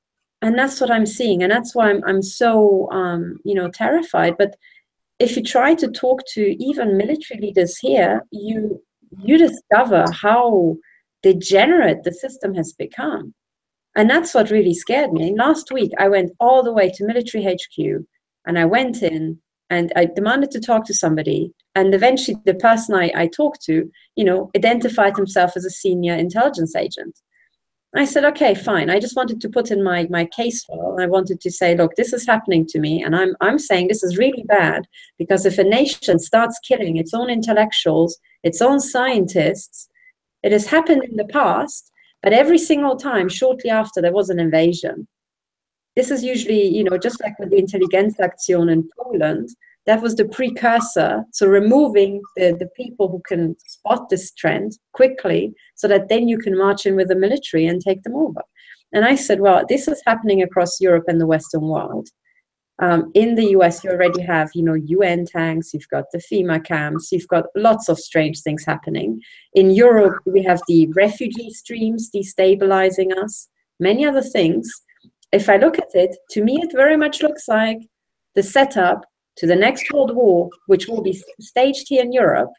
And that's what I'm seeing. And that's why I'm, I'm so, um, you know, terrified. But if you try to talk to even military leaders here, you you discover how degenerate the system has become. And that's what really scared me. And last week, I went all the way to military H Q, and I went in and I demanded to talk to somebody. And eventually the person I, I talked to, you know, identified himself as a senior intelligence agent. I said, okay, fine. I just wanted to put in my, my case file. I wanted to say, look, this is happening to me. And I'm, I'm saying this is really bad, because if a nation starts killing its own intellectuals, its own scientists, it has happened in the past, but every single time, shortly after, there was an invasion. This is usually, you know, just like with the Intelligenzaktion in Poland, that was the precursor. So removing the, the people who can spot this trend quickly, so that then you can march in with the military and take them over. And I said, well, this is happening across Europe and the Western world. Um, in the U S, you already have, you know, U N tanks, you've got the FEMA camps, you've got lots of strange things happening. In Europe, we have the refugee streams destabilizing us, many other things. If I look at it, to me, it very much looks like the setup to the next World War, which will be staged here in Europe.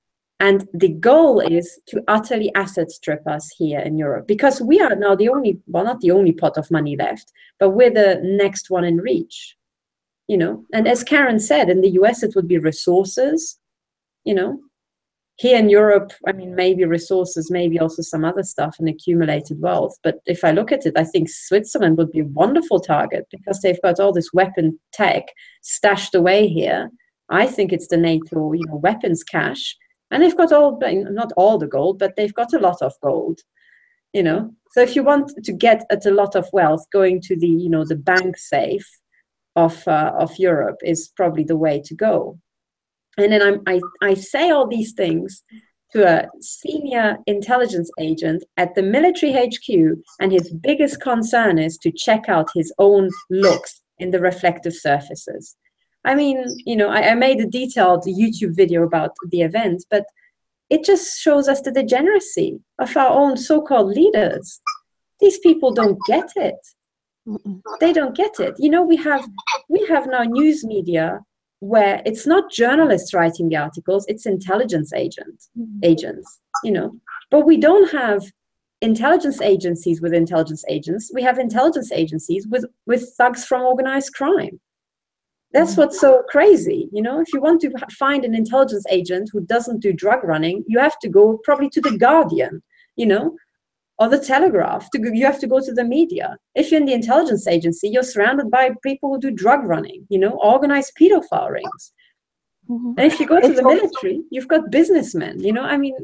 And the goal is to utterly asset strip us here in Europe, because we are now the only, well, not the only pot of money left, but we're the next one in reach, you know. And as Karen said, in the U S, it would be resources, you know. Here in Europe, I mean, maybe resources, maybe also some other stuff and accumulated wealth. But if I look at it, I think Switzerland would be a wonderful target, because they've got all this weapon tech stashed away here. I think it's the NATO, you know, weapons cache. And they've got all, not all the gold, but they've got a lot of gold, you know. So if you want to get at a lot of wealth, going to the, you know, the bank safe of, uh, of Europe is probably the way to go. And then I'm, I, I say all these things to a senior intelligence agent at the military H Q, and his biggest concern is to check out his own looks in the reflective surfaces. I mean, you know, I, I made a detailed YouTube video about the event, but it just shows us the degeneracy of our own so-called leaders. These people don't get it. Mm-mm. They don't get it. You know, we have, we have now news media where it's not journalists writing the articles, it's intelligence agent, mm-hmm. agents, you know. But we don't have intelligence agencies with intelligence agents. We have intelligence agencies with, with thugs from organized crime. That's what's so crazy, you know. If you want to find an intelligence agent who doesn't do drug running, you have to go probably to The Guardian, you know, or The Telegraph. To go, you have to go to the media. If you're in the intelligence agency, you're surrounded by people who do drug running, you know, organized pedophile rings. Mm-hmm. And if you go to it's the military, also, you've got businessmen, you know, I mean,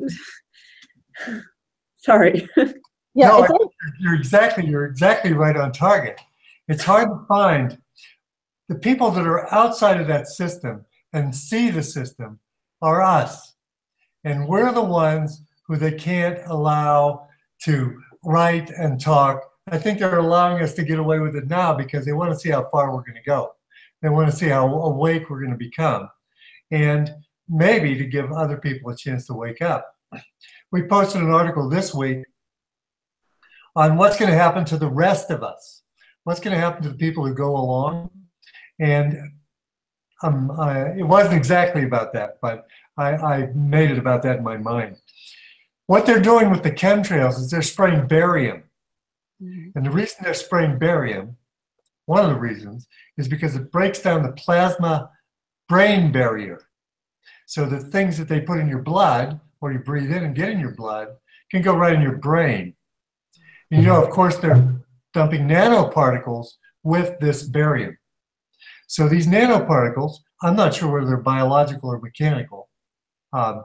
sorry. Yeah, no, it's all- you're exactly, you're exactly right on target. It's hard to find the people that are outside of that system and see the system are us. And we're the ones who they can't allow to write and talk. I think they're allowing us to get away with it now because they want to see how far we're going to go. They want to see how awake we're going to become. And maybe to give other people a chance to wake up. We posted an article this week on what's going to happen to the rest of us. What's going to happen to the people who go along. And um, I, it wasn't exactly about that, but I, I made it about that in my mind. What they're doing with the chemtrails is they're spraying barium. Mm-hmm. And the reason they're spraying barium, one of the reasons, is because it breaks down the plasma brain barrier. So the things that they put in your blood, or you breathe in and get in your blood, can go right in your brain. And, you know, of course, they're dumping nanoparticles with this barium. So these nanoparticles, I'm not sure whether they're biological or mechanical, um,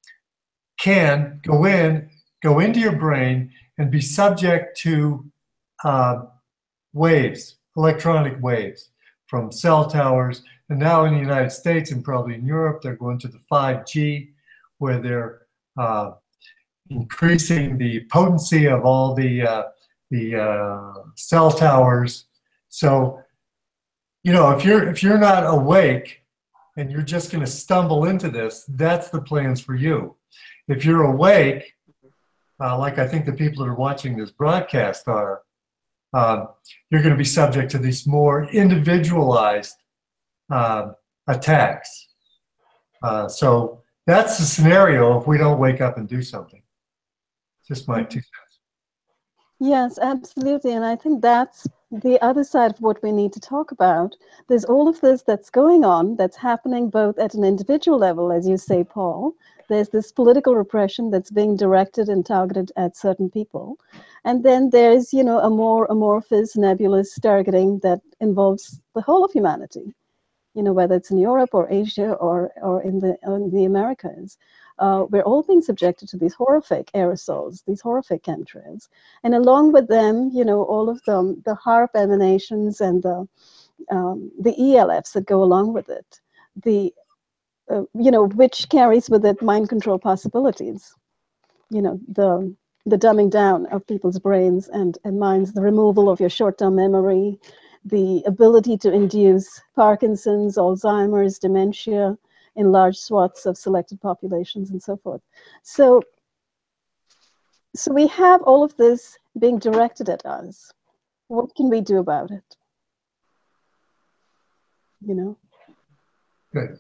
can go in, go into your brain and be subject to uh, waves, electronic waves from cell towers. And now in the United States and probably in Europe, they're going to the five G, where they're uh, increasing the potency of all the, uh, the uh, cell towers. So, you know, if you're, if you're not awake and you're just going to stumble into this, that's the plans for you. If you're awake, uh, like I think the people that are watching this broadcast are, uh, you're going to be subject to these more individualized uh, attacks. Uh, so that's the scenario if we don't wake up and do something. Just my two cents. Yes, absolutely. And I think that's the other side of what we need to talk about. There's all of this that's going on, that's happening both at an individual level, as you say, Paul. There's this political repression that's being directed and targeted at certain people. And then there's, you know, a more amorphous, nebulous targeting that involves the whole of humanity, you know, whether it's in Europe or Asia or, or in the, in the Americas. Uh, we're all being subjected to these horrific aerosols, these horrific chemtrails. And along with them, you know, all of the, the HAARP emanations and the, um, the E L Fs that go along with it, the, uh, you know, which carries with it mind control possibilities. You know, the, the dumbing down of people's brains and, and minds, the removal of your short-term memory, the ability to induce Parkinson's, Alzheimer's, dementia, in large swaths of selected populations and so forth. So, so we have all of this being directed at us. What can we do about it? You know? Good.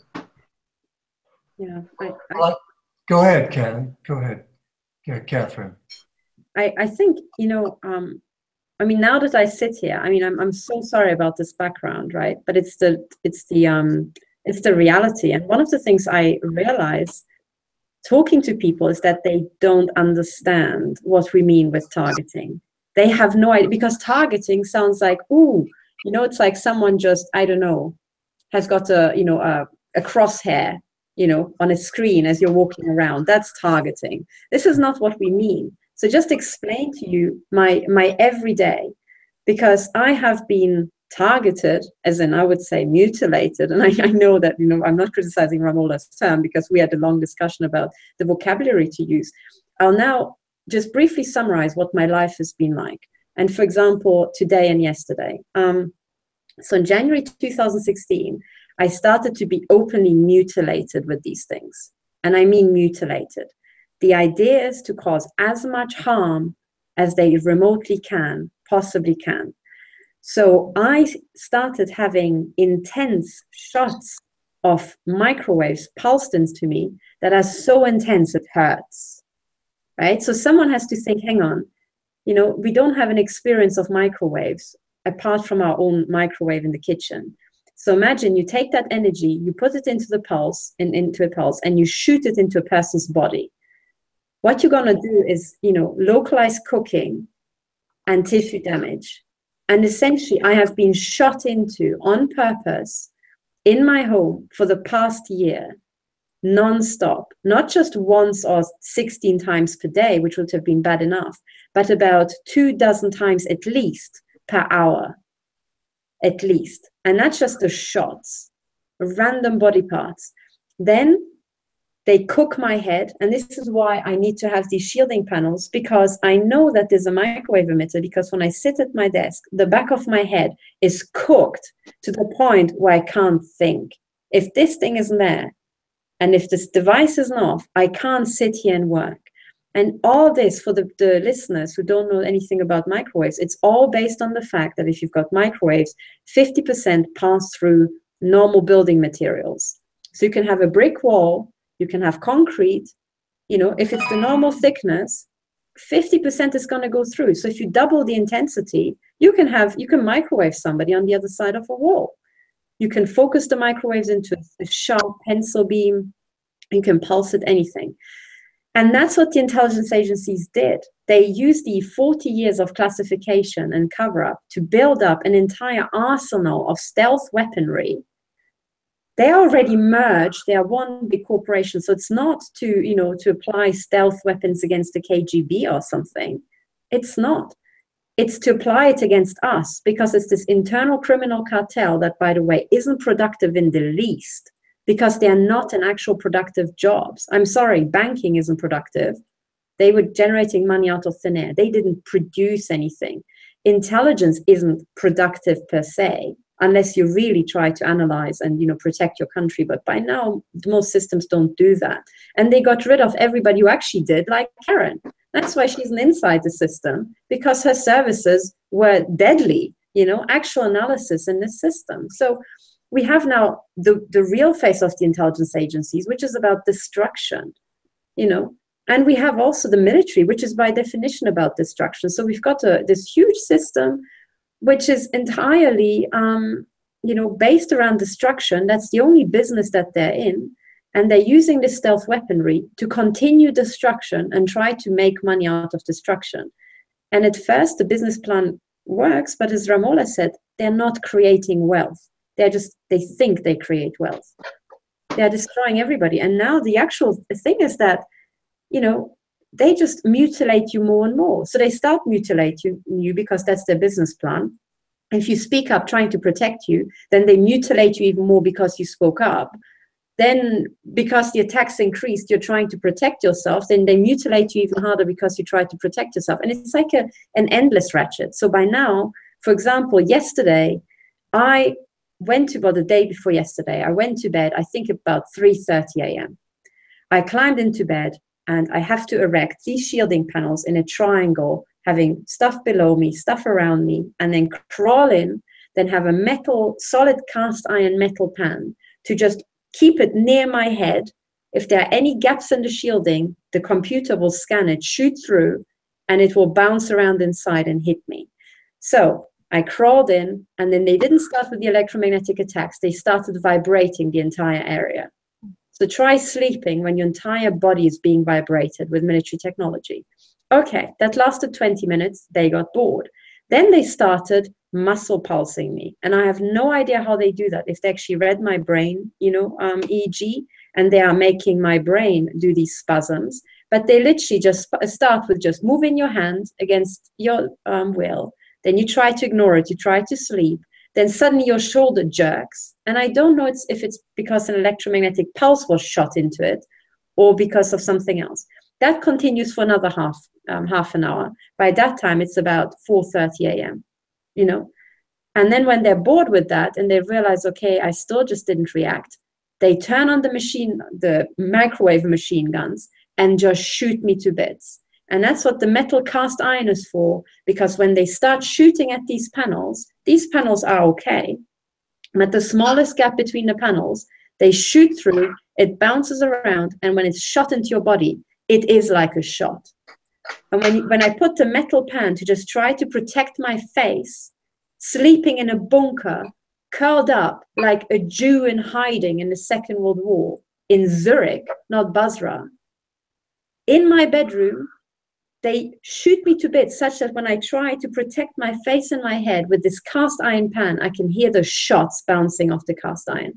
Yeah. I, I, Well, go ahead, Ken. Go ahead. Yeah, Catherine. I, I think, you know, um, I mean, now that I sit here, I mean, I'm, I'm so sorry about this background, right? But it's the, it's the, um, it's the reality. And one of the things I realize talking to people is that they don't understand what we mean with targeting. They have no idea, because targeting sounds like, ooh, you know, it's like someone just, I don't know, has got a, you know, a, a crosshair, you know, on a screen as you're walking around. That's targeting. This is not what we mean. So just explain to you my, my everyday, because I have been targeted, as in I would say mutilated, and I, I know that, you know, I'm not criticizing Ramola's term because we had a long discussion about the vocabulary to use. I'll now just briefly summarize what my life has been like. And for example, today and yesterday. Um, so in January two thousand sixteen, I started to be openly mutilated with these things. And I mean mutilated. The idea is to cause as much harm as they remotely can, possibly can. So I started having intense shots of microwaves pulsed into me that are so intense it hurts, right? So someone has to think, hang on, you know, we don't have an experience of microwaves apart from our own microwave in the kitchen. So imagine you take that energy, you put it into the pulse, in, into a pulse, and you shoot it into a person's body. What you're gonna do is, you know, localized cooking and tissue damage. And essentially, I have been shot into on purpose in my home for the past year, non-stop, not just once or sixteen times per day, which would have been bad enough, but about two dozen times at least per hour, at least. And that's just the shots, random body parts. Then they cook my head, and this is why I need to have these shielding panels, because I know that there's a microwave emitter, because when I sit at my desk, the back of my head is cooked to the point where I can't think. If this thing isn't there, and if this device isn't off, I can't sit here and work. And all this, for the, the listeners who don't know anything about microwaves, it's all based on the fact that if you've got microwaves, fifty percent pass through normal building materials. So you can have a brick wall, you can have concrete, you know, if it's the normal thickness, fifty percent is going to go through. So if you double the intensity, you can have, you can microwave somebody on the other side of a wall. You can focus the microwaves into a sharp pencil beam. You can pulse it, anything. And that's what the intelligence agencies did. They used the forty years of classification and cover-up to build up an entire arsenal of stealth weaponry. They are already merged. They are one big corporation. So it's not to, you know, to apply stealth weapons against the K G B or something. It's not. It's to apply it against us, because it's this internal criminal cartel that, by the way, isn't productive in the least, because they are not in actual productive jobs. I'm sorry, banking isn't productive. They were generating money out of thin air. They didn't produce anything. Intelligence isn't productive per se, unless you really try to analyze and, you know, protect your country. But by now, most systems don't do that. And they got rid of everybody who actually did, like Karen. That's why she's an inside the system, because her services were deadly, you know, actual analysis in this system. So we have now the, the real face of the intelligence agencies, which is about destruction, you know, and we have also the military, which is by definition about destruction. So we've got a, this huge system, which is entirely, um, you know, based around destruction. That's the only business that they're in. And they're using this stealth weaponry to continue destruction and try to make money out of destruction. And at first, the business plan works, but as Ramola said, they're not creating wealth. They're just, they think they create wealth. They're destroying everybody. And now the actual thing is that, you know, they just mutilate you more and more. So they start mutilating you because that's their business plan. If you speak up trying to protect you, then they mutilate you even more because you spoke up. Then because the attacks increased, you're trying to protect yourself, then they mutilate you even harder because you try to protect yourself. And it's like a, an endless ratchet. So by now, for example, yesterday, I went to, well, the day before yesterday, I went to bed, I think about three thirty a m I climbed into bed and I have to erect these shielding panels in a triangle, having stuff below me, stuff around me, and then crawl in, then have a metal, solid cast iron metal pan to just keep it near my head. If there are any gaps in the shielding, the computer will scan it, shoot through, and it will bounce around inside and hit me. So I crawled in, and then they didn't start with the electromagnetic attacks. They started vibrating the entire area. So try sleeping when your entire body is being vibrated with military technology. Okay, that lasted twenty minutes. They got bored. Then they started muscle pulsing me. And I have no idea how they do that. If they actually read my brain, you know, um, E E G, and they are making my brain do these spasms. But they literally just start with just moving your hand against your um, will. Then you try to ignore it. You try to sleep. Then suddenly your shoulder jerks. And I don't know it's, if it's because an electromagnetic pulse was shot into it or because of something else. That continues for another half, um, half an hour. By that time, it's about four thirty a m, you know. And then when they're bored with that and they realize, okay, I still just didn't react, they turn on the machine, the microwave machine guns, and just shoot me to bits. And that's what the metal cast iron is for, because when they start shooting at these panels, these panels are okay. But the smallest gap between the panels, they shoot through, it bounces around, and when it's shot into your body, it is like a shot. And when, when I put the metal pan to just try to protect my face, sleeping in a bunker, curled up like a Jew in hiding in the Second World War in Zurich, not Basra, in my bedroom, they shoot me to bits such that when I try to protect my face and my head with this cast iron pan, I can hear the shots bouncing off the cast iron.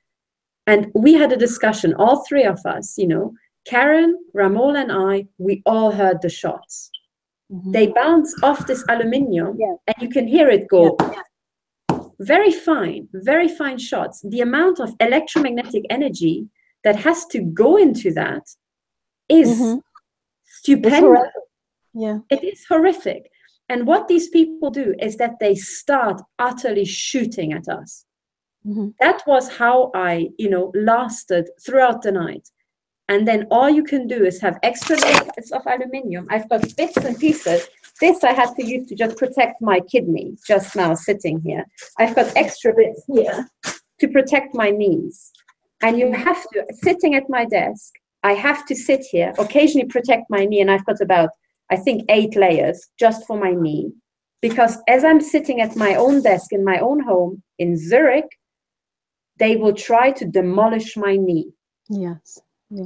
And we had a discussion, all three of us, you know, Karen, Ramola, and I, we all heard the shots. Mm-hmm. They bounce off this aluminium, yeah. And you can hear it go. Yeah. Yeah. Very fine, very fine shots. The amount of electromagnetic energy that has to go into that is mm-hmm. stupendous. Yeah, it is horrific. And what these people do is that they start utterly shooting at us. Mm-hmm. That was how I, you know, lasted throughout the night. And then all you can do is have extra layers of aluminium. I've got bits and pieces. This I had to use to just protect my kidney just now sitting here. I've got extra bits here to protect my knees. And you have to, sitting at my desk, I have to sit here, occasionally protect my knee. And I've got about, I think, eight layers just for my knee. Because as I'm sitting at my own desk in my own home in Zurich, they will try to demolish my knee. Yes. Yeah.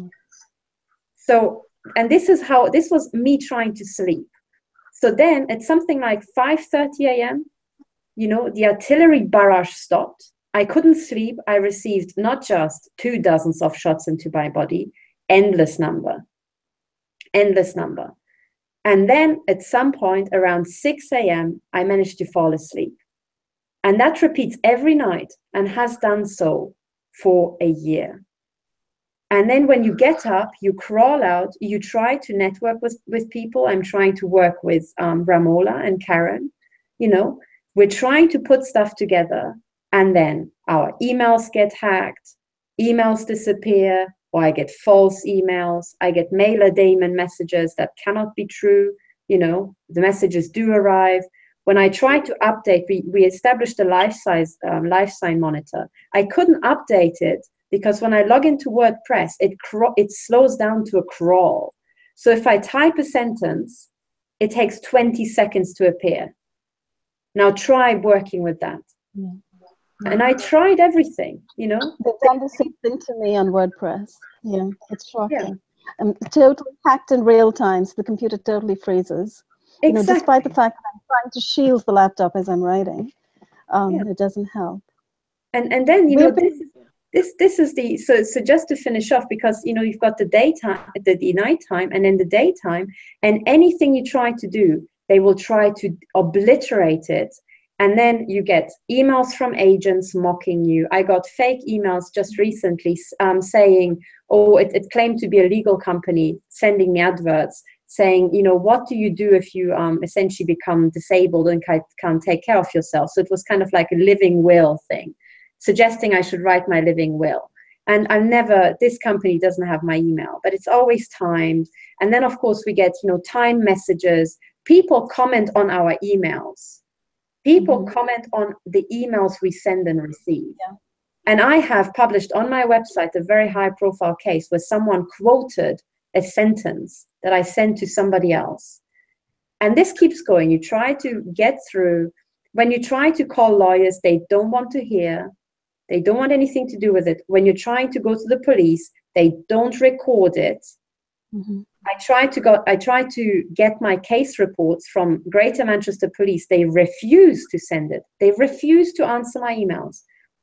So, and this is how, this was me trying to sleep. So then at something like five thirty a m, you know, the artillery barrage stopped. I couldn't sleep. I received not just two dozens of shots into my body, endless number, endless number. And then at some point around six a m, I managed to fall asleep. And that repeats every night and has done so for a year. And then when you get up, you crawl out, you try to network with, with people. I'm trying to work with um, Ramola and Karen, you know, we're trying to put stuff together, and then our emails get hacked, emails disappear, or I get false emails. I get mailer daemon messages that cannot be true. You know, the messages do arrive. When I tried to update, we, we established a life size, um, life sign monitor. I couldn't update it because when I log into WordPress, it, it slows down to a crawl. So if I type a sentence, it takes twenty seconds to appear. Now try working with that. Yeah. And I tried everything, you know. They've done the same thing to me on WordPress. Yeah, it's shocking. Yeah. I'm totally hacked in real time, so the computer totally freezes. Exactly. You know, despite the fact that I'm trying to shield the laptop as I'm writing, um, Yeah. it doesn't help. And and then you We've know been- this is this this is the so so just to finish off, because you know you've got the daytime, the, the nighttime, and then the daytime, and anything you try to do, they will try to obliterate it. And then you get emails from agents mocking you. I got fake emails just recently um, saying, oh, it, it claimed to be a legal company sending me adverts saying, you know, what do you do if you um, essentially become disabled and can't, can't take care of yourself? So it was kind of like a living will thing, suggesting I should write my living will. And I'm never, this company doesn't have my email, but it's always timed. And then, of course, we get, you know, time messages. People comment on our emails. People Mhm. comment on the emails we send and receive. Yeah. And I have published on my website a very high profile case where someone quoted a sentence that I sent to somebody else. And this keeps going. You try to get through. When you try to call lawyers, they don't want to hear. They don't want anything to do with it. When you're trying to go to the police, they don't record it. Mhm. I tried to go, I tried to get my case reports from Greater Manchester Police. They refused to send it. They refused to answer my emails.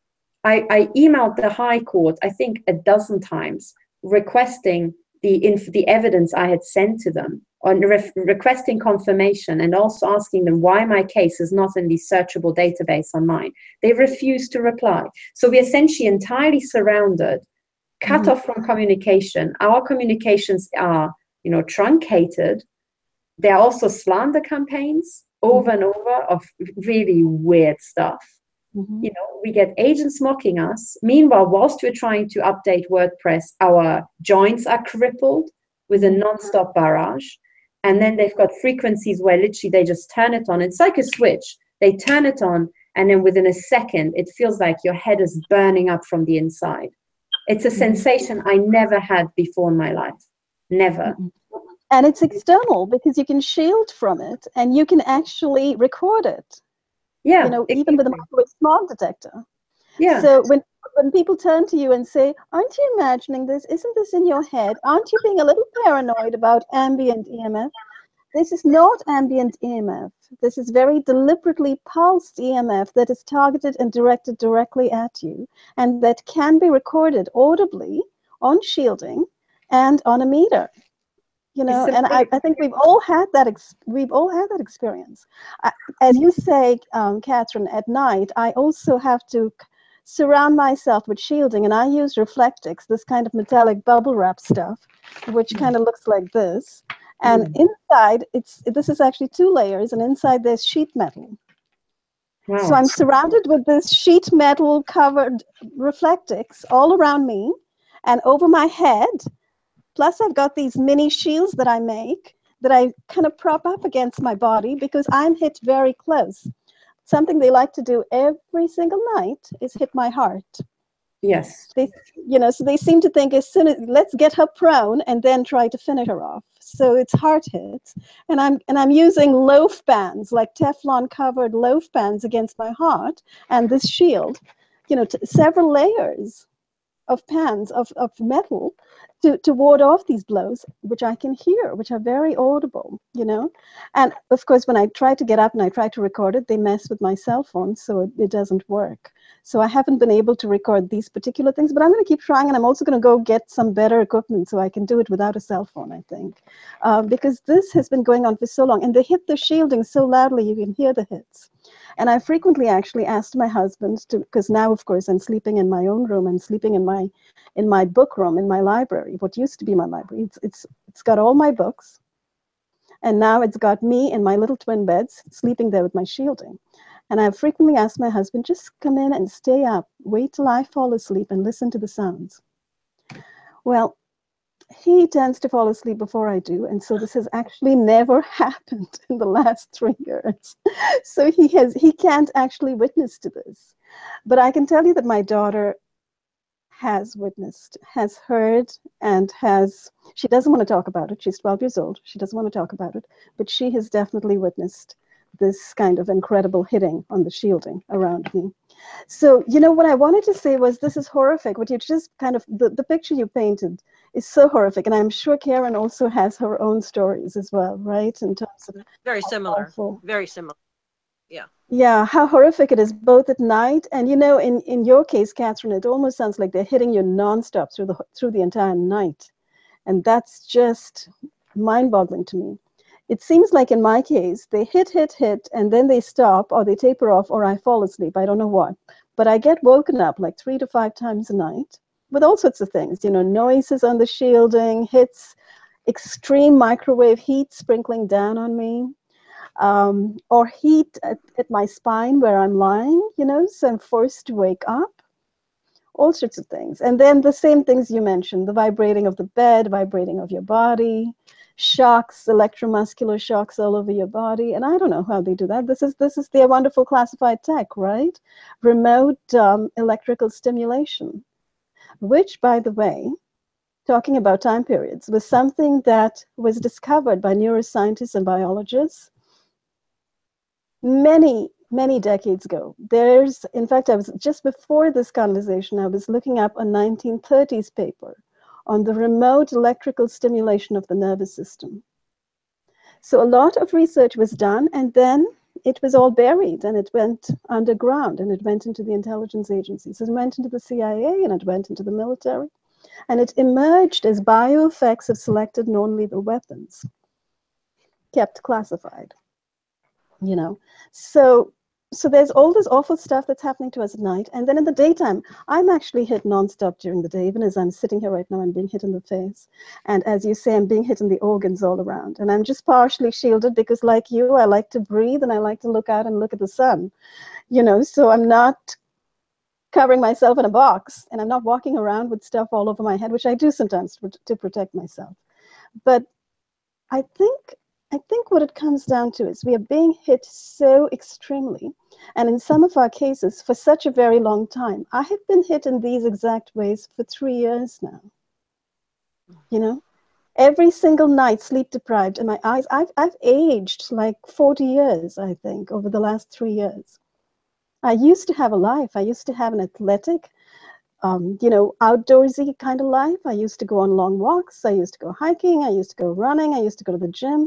I, I emailed the High Court, I think a dozen times, requesting the inf- the evidence I had sent to them, on re- requesting confirmation, and also asking them why my case is not in the searchable database online. They refused to reply. So we're essentially entirely surrounded, cut Mhm. off from communication. Our communications are, you know, truncated. There are also slander campaigns over and over of really weird stuff. Mhm. You know, we get agents mocking us. Meanwhile, whilst we're trying to update WordPress, our joints are crippled with a non-stop barrage. And then they've got frequencies where literally they just turn it on. It's like a switch. They turn it on, and then within a second, it feels like your head is burning up from the inside. It's a sensation I never had before in my life. Never. Mhm. And it's external because you can shield from it and you can actually record it. Yeah. You know, even with a exactly. microwave smog detector. Yeah. So when when people turn to you and say, "Aren't you imagining this? Isn't this in your head? Aren't you being a little paranoid about ambient E M F?" This is not ambient E M F. This is very deliberately pulsed E M F that is targeted and directed directly at you, and that can be recorded audibly on shielding and on a meter. You know, It's and I, I think we've all had that. Ex- we've all had that experience. I, as you say, um, Catherine, at night, I also have to c- surround myself with shielding, and I use Reflectix, this kind of metallic bubble wrap stuff, which kind of looks like this. And Mm. inside, it's this is actually two layers, and inside there's sheet metal. Wow. So I'm surrounded with this sheet metal covered Reflectix all around me and over my head. Plus, I've got these mini shields that I make that I kind of prop up against my body because I'm hit very close. Something they like to do every single night is hit my heart. Yes. They, you know, so they seem to think as soon as let's get her prone and then try to finish her off. So it's heart hits, and I'm and I'm using loaf bands, like Teflon covered loaf bands against my heart and this shield you know, t- several layers of pans of, of metal to, to ward off these blows, which I can hear, which are very audible, you know. And of course, when I try to get up and I try to record it, they mess with my cell phone, so it, it doesn't work. So I haven't been able to record these particular things, but I'm going to keep trying, and I'm also going to go get some better equipment so I can do it without a cell phone, I think. Um, because this has been going on for so long, and they hit the shielding so loudly you can hear the hits. And I frequently actually asked my husband to, because now, of course, I'm sleeping in my own room and sleeping in my in my book room, in my library, what used to be my library. It's, it's, it's got all my books. And now it's got me in my little twin beds, sleeping there with my shielding. And I've frequently asked my husband, just come in and stay up, wait till I fall asleep and listen to the sounds. Well, he tends to fall asleep before I do, and so this has actually never happened in the last three years. So he has he can't actually witness to this. But I can tell you that my daughter has witnessed, has heard, and has, she doesn't want to talk about it. She's twelve years old. She doesn't want to talk about it, but she has definitely witnessed this kind of incredible hitting on the shielding around me. So, you know, what I wanted to say was, this is horrific. What you just kind of, the, the picture you painted is so horrific. And I'm sure Karen also has her own stories as well, right? In terms of Very similar, awful. very similar. Yeah. Yeah, how horrific it is, both at night and, you know, in, in your case, Catherine, it almost sounds like they're hitting you nonstop through the through the entire night. And that's just mind-boggling to me. It seems like in my case, they hit, hit, hit, and then they stop, or they taper off, or I fall asleep. I don't know what. But I get woken up like three to five times a night with all sorts of things, you know, noises on the shielding, hits, extreme microwave heat sprinkling down on me. Um, or heat at, at my spine where I'm lying, you know, so I'm forced to wake up, all sorts of things. And then the same things you mentioned, the vibrating of the bed, vibrating of your body, shocks, electromuscular shocks all over your body. And I don't know how they do that. This is, this is their wonderful classified tech, right? Remote um, electrical stimulation, which, by the way, talking about time periods, was something that was discovered by neuroscientists and biologists many, many decades ago. There's, in fact, I was just before this conversation, I was looking up a nineteen thirties paper on the remote electrical stimulation of the nervous system. So a lot of research was done, and then it was all buried, and it went underground, and it went into the intelligence agencies. It went into the C I A, and it went into the military, and it emerged as bioeffects of selected non-lethal weapons, kept classified. You know, so so there's all this awful stuff that's happening to us at night, and then in the daytime, I'm actually hit nonstop during the day. Even as I'm sitting here right now, I'm being hit in the face, and as you say, I'm being hit in the organs all around. And I'm just partially shielded because, like you, I like to breathe and I like to look out and look at the sun. You know, so I'm not covering myself in a box, and I'm not walking around with stuff all over my head, which I do sometimes to protect myself. But I think. I think what it comes down to is we are being hit so extremely, and in some of our cases, for such a very long time. I have been hit in these exact ways for three years now. You know, every single night, sleep deprived, and my eyes, I've, I've aged like forty years, I think, over the last three years. I used to have a life. I used to have an athletic, um, you know, outdoorsy kind of life. I used to go on long walks. I used to go hiking. I used to go running. I used to go to the gym.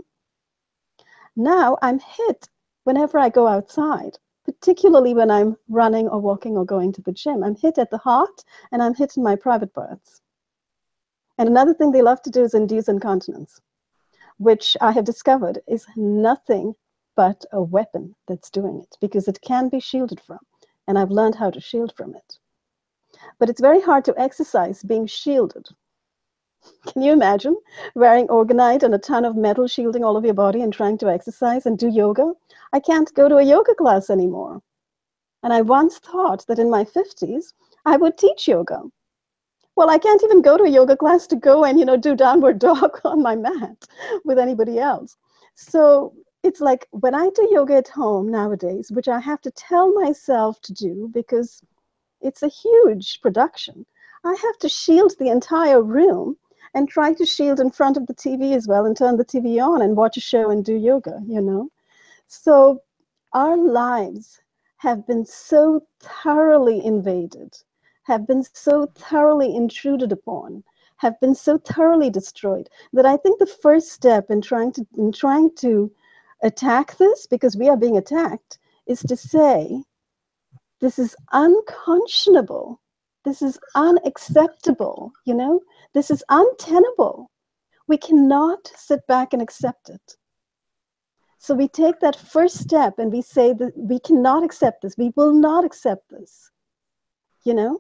Now I'm hit whenever I go outside, particularly when I'm running or walking or going to the gym. I'm hit at the heart, and I'm hit in my private parts. And another thing they love to do is induce incontinence, which I have discovered is nothing but a weapon that's doing it, because it can be shielded from, and I've learned how to shield from it. But it's very hard to exercise being shielded. Can you imagine wearing orgonite and a ton of metal shielding all of your body and trying to exercise and do yoga? I can't go to a yoga class anymore. And I once thought that in my fifties, I would teach yoga. Well, I can't even go to a yoga class to go and, you know, do downward dog on my mat with anybody else. So it's like when I do yoga at home nowadays, which I have to tell myself to do because it's a huge production, I have to shield the entire room and try to shield in front of the T V as well and turn the T V on and watch a show and do yoga, you know. So our lives have been so thoroughly invaded, have been so thoroughly intruded upon, have been so thoroughly destroyed, that I think the first step in trying to in trying to attack this, because we are being attacked, is to say, this is unconscionable. This is unacceptable, you know? This is untenable. We cannot sit back and accept it. So we take that first step and we say that we cannot accept this. We will not accept this, you know?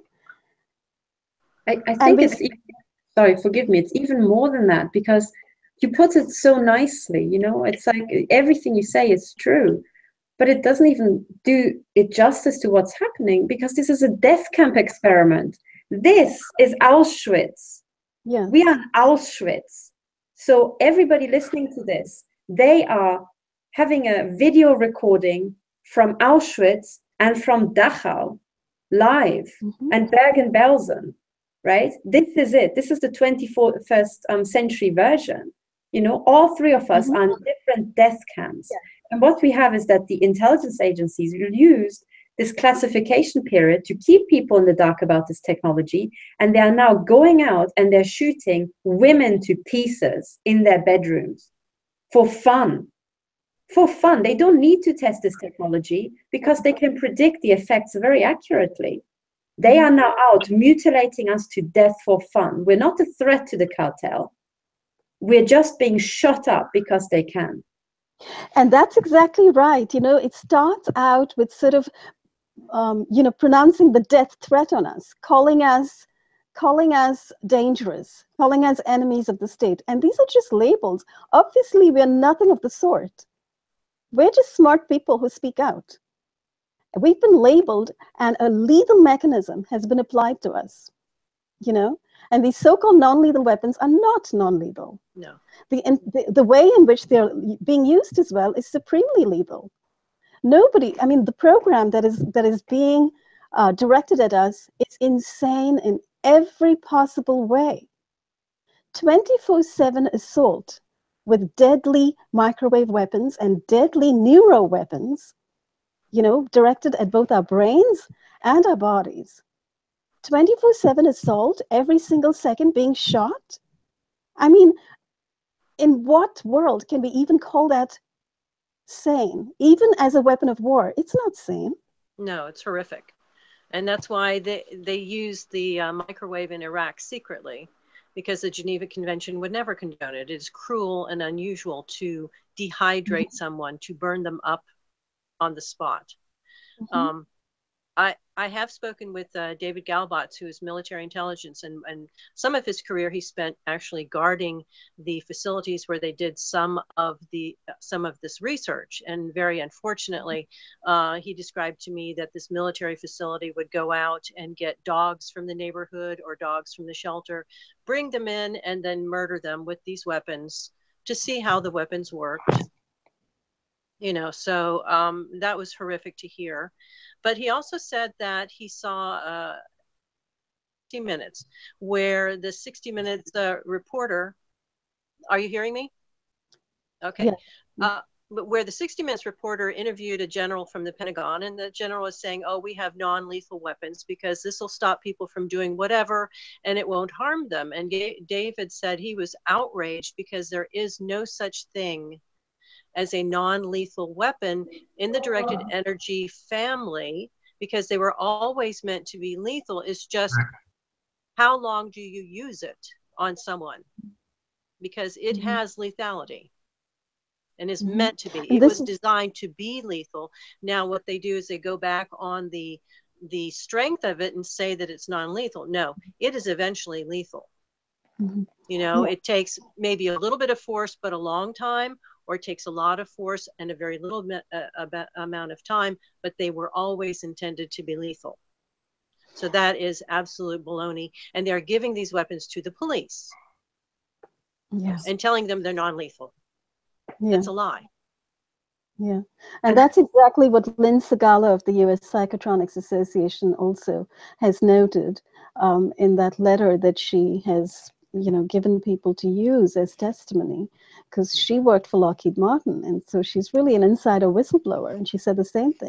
I, I think we, it's, even, sorry, forgive me, it's even more than that, because you put it so nicely, you know? It's like everything you say is true, but it doesn't even do it justice to what's happening, because this is a death camp experiment. This is Auschwitz. yeah. We are Auschwitz. So everybody listening to this, they are having a video recording from Auschwitz and from Dachau live, Mm-hmm. and Bergen-Belsen, right? This is it. This is the twenty-first um, century version. You know, all three of us Mm-hmm. are in different death camps. Yeah. And what we have is that the intelligence agencies used this classification period to keep people in the dark about this technology. And they are now going out and they're shooting women to pieces in their bedrooms for fun. For fun. They don't need to test this technology because they can predict the effects very accurately. They are now out mutilating us to death for fun. We're not a threat to the cartel. We're just being shot up because they can. And that's exactly right. You know, it starts out with sort of, um, you know, pronouncing the death threat on us, calling us, calling us dangerous, calling us enemies of the state. And these are just labels. Obviously, we're nothing of the sort. We're just smart people who speak out. We've been labeled, and a lethal mechanism has been applied to us, you know? And these so-called non-lethal weapons are not non-lethal. No. The, in, the, the way in which they're being used as well is supremely lethal. Nobody, I mean, the program that is, that is being uh, directed at us is insane in every possible way. twenty-four seven assault with deadly microwave weapons and deadly neuro weapons, you know, directed at both our brains and our bodies. twenty-four seven assault, every single second being shot. I mean, in what world can we even call that sane? Even as a weapon of war, it's not sane. No, it's horrific. And that's why they, they used the uh, microwave in Iraq secretly, because the Geneva Convention would never condone it. It is cruel and unusual to dehydrate mm-hmm. someone, to burn them up on the spot. Mm-hmm. Um, I, I have spoken with uh, David Galbotz, who is military intelligence, and, and some of his career he spent actually guarding the facilities where they did some of the some of this research. And very unfortunately, uh, he described to me that this military facility would go out and get dogs from the neighborhood or dogs from the shelter, bring them in, and then murder them with these weapons to see how the weapons worked. You know, so um, that was horrific to hear. But he also said that he saw uh, sixty minutes, where the sixty minutes uh, reporter, are you hearing me? Okay. Yeah. Uh, where the sixty minutes reporter interviewed a general from the Pentagon, and the general was saying, oh, we have non-lethal weapons because this will stop people from doing whatever and it won't harm them. And G- David said he was outraged because there is no such thing as a non-lethal weapon in the directed energy family, because they were always meant to be lethal. It's just how long do you use it on someone? Because it mm-hmm. has lethality and is mm-hmm. meant to be. It was designed to be lethal. Now what they do is they go back on the the strength of it and say that it's non-lethal. No, it is eventually lethal. Mm-hmm. You know, yeah. It takes maybe a little bit of force, but a long time, or it takes a lot of force and a very little uh, amount of time, but they were always intended to be lethal. So that is absolute baloney. And they're giving these weapons to the police. Yes. And telling them they're non-lethal. Yeah. That's a lie. Yeah. And that's exactly what Lynn Segala of the U S Psychotronics Association also has noted um, in that letter that she has you know, given people to use as testimony, because she worked for Lockheed Martin. And so she's really an insider whistleblower. And she said the same thing,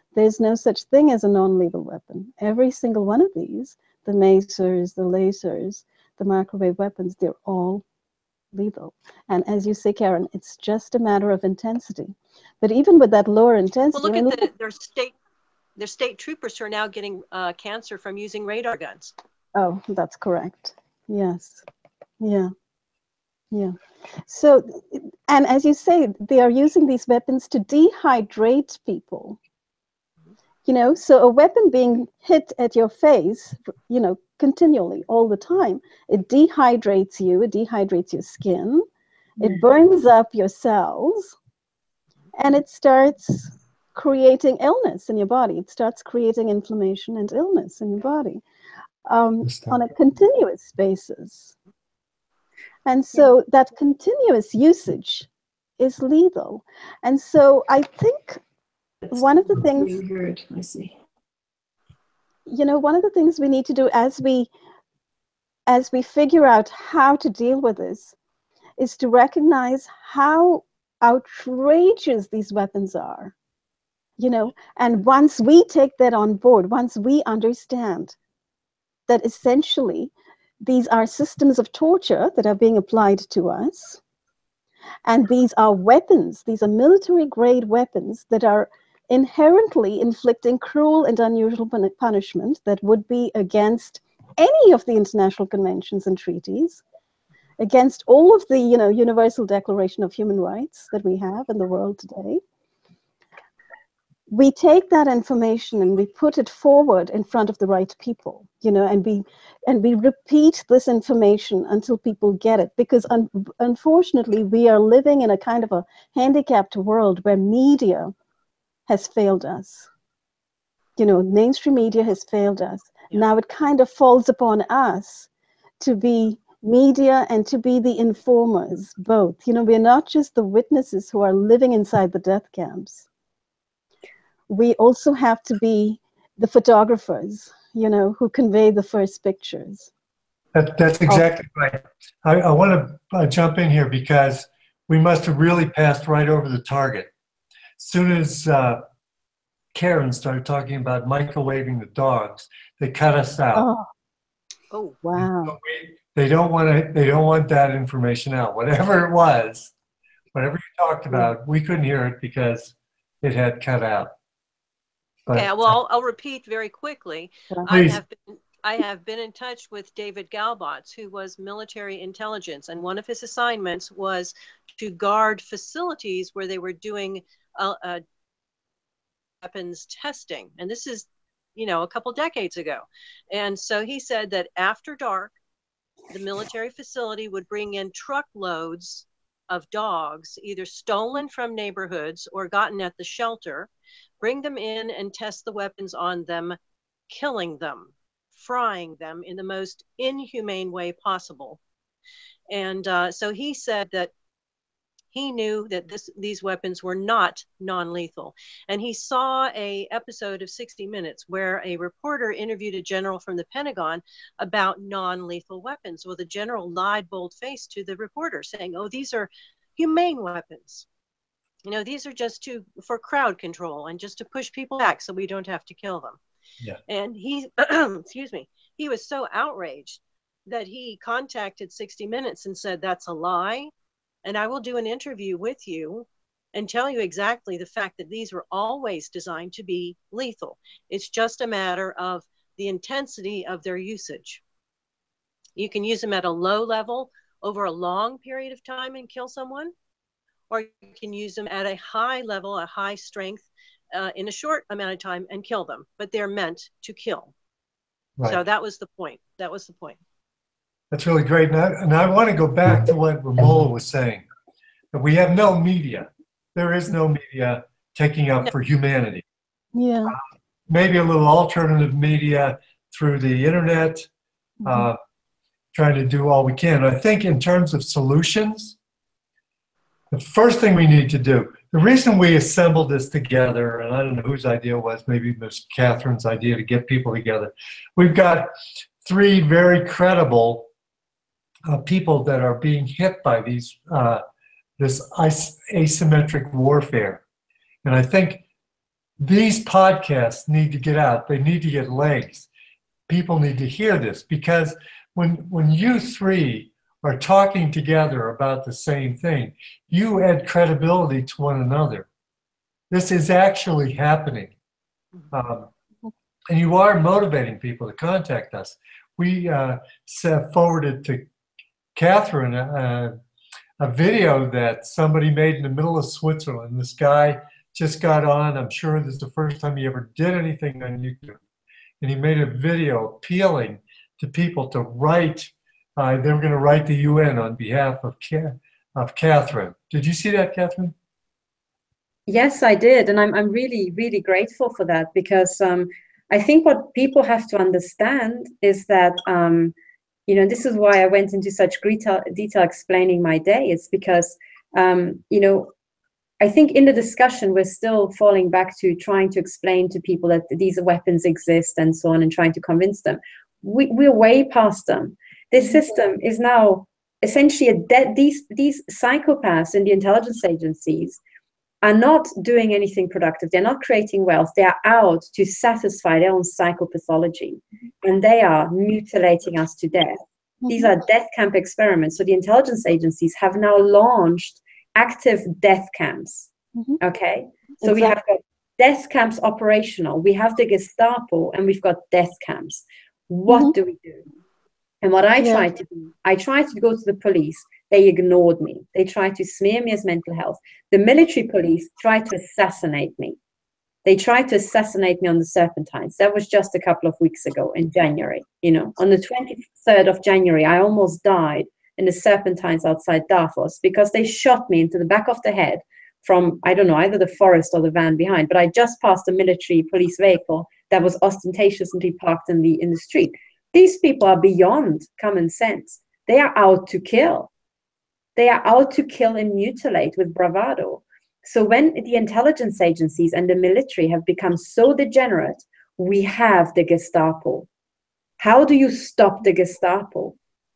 There's no such thing as a non-lethal weapon. Every single one of these, the masers, the lasers, the microwave weapons, they're all lethal. And as you say, Karen, it's just a matter of intensity. But even with that lower intensity, Well, look I mean, at the, their state, their state troopers who are now getting uh, cancer from using radar guns. oh, that's correct. Yes. Yeah. Yeah. So, and as you say, they are using these weapons to dehydrate people. You know, so a weapon being hit at your face, you know, continually, all the time, it dehydrates you, it dehydrates your skin, it burns up your cells, and it starts creating illness in your body. It starts creating inflammation and illness in your body um, on a continuous basis. And so that continuous usage is lethal. And so I think That's one of the things, being heard. I see. you know, one of the things we need to do as we as we figure out how to deal with this is to recognize how outrageous these weapons are. You know, and once we take that on board, once we understand that essentially these are systems of torture that are being applied to us, and these are weapons, these are military grade weapons that are inherently inflicting cruel and unusual pun- punishment that would be against any of the international conventions and treaties, against all of the, you know, Universal Declaration of Human Rights that we have in the world today. We take that information and we put it forward in front of the right people, you know, and we and we repeat this information until people get it. Because un unfortunately, we are living in a kind of a handicapped world where media has failed us. You know, mainstream media has failed us. Yeah. Now it kind of falls upon us to be media and to be the informers, both. You know, we're not just the witnesses who are living inside the death camps. We also have to be the photographers, you know, who convey the first pictures. That, that's exactly right. I, I want to uh, jump in here because we must have really passed right over the target. As soon as uh, Karen started talking about microwaving the dogs, they cut us out. Oh, Oh, wow. So we, they don't want to. They don't want that information out. Whatever it was, whatever you talked about, we couldn't hear it because it had cut out. But, yeah, well, I'll, I'll repeat very quickly. I Please. have been, I have been in touch with David Galbots, who was military intelligence, and one of his assignments was to guard facilities where they were doing uh, uh, weapons testing. And this is, you know, a couple decades ago. And so he said that after dark, the military facility would bring in truckloads of dogs, either stolen from neighborhoods or gotten at the shelter, bring them in and test the weapons on them, killing them, frying them in the most inhumane way possible. And uh, so he said that he knew that this, these weapons were not non-lethal. And he saw a episode of sixty minutes where a reporter interviewed a general from the Pentagon about non-lethal weapons. Well, the general lied bold-faced to the reporter saying, oh, these are humane weapons. You know, these are just to for crowd control and just to push people back so we don't have to kill them. Yeah. And he, excuse me, he was so outraged that he contacted sixty minutes and said, that's a lie. And I will do an interview with you and tell you exactly the fact that these were always designed to be lethal. It's just a matter of the intensity of their usage. You can use them at a low level over a long period of time and kill someone, or you can use them at a high level, a high strength, uh, in a short amount of time and kill them, but they're meant to kill. Right. So that was the point. That was the point. That's really great. And I, and I want to go back to what Romola was saying, that we have no media. There is no media taking up No. for humanity. Yeah. Maybe a little alternative media through the internet, Mm-hmm. uh, trying to do all we can. I think in terms of solutions, the first thing we need to do, the reason we assembled this together, and I don't know whose idea it was, maybe Miz Catherine's idea to get people together. We've got three very credible uh, people that are being hit by these uh, this asymmetric warfare. And I think these podcasts need to get out. They need to get legs. People need to hear this, because when when you three are talking together about the same thing, you add credibility to one another. This is actually happening. Um, and you are motivating people to contact us. We uh, forwarded to Catherine a, a video that somebody made in the middle of Switzerland. This guy just got on. I'm sure this is the first time he ever did anything on YouTube. And he made a video appealing to people to write. Uh, they were going to write the U N on behalf of, of Catherine. Did you see that, Catherine? Yes, I did. And I'm, I'm really, really grateful for that, because um, I think what people have to understand is that, um, you know, this is why I went into such detail, detail explaining my day. It's because, um, you know, I think in the discussion, we're still falling back to trying to explain to people that these weapons exist and so on, and trying to convince them. We, we're way past them. This system is now essentially a dead. These, these psychopaths in the intelligence agencies are not doing anything productive. They're not creating wealth. They are out to satisfy their own psychopathology, and they are mutilating us to death. These are death camp experiments. So the intelligence agencies have now launched active death camps. Mm-hmm. Okay, so exactly. We have got death camps operational. We have the Gestapo, and we've got death camps. What mm-hmm. do we do? And what I yeah. tried to do, I tried to go to the police. They ignored me. They tried to smear me as mental health. The military police tried to assassinate me. They tried to assassinate me on the Serpentines. That was just a couple of weeks ago in January. You know, on the twenty-third of January, I almost died in the Serpentines outside Davos, because they shot me into the back of the head from, I don't know, either the forest or the van behind. But I just passed a military police vehicle that was ostentatiously parked in the in the street. These people are beyond common sense. They are out to kill. They are out to kill and mutilate with bravado. So when the intelligence agencies and the military have become so degenerate, we have the Gestapo. How do you stop the Gestapo?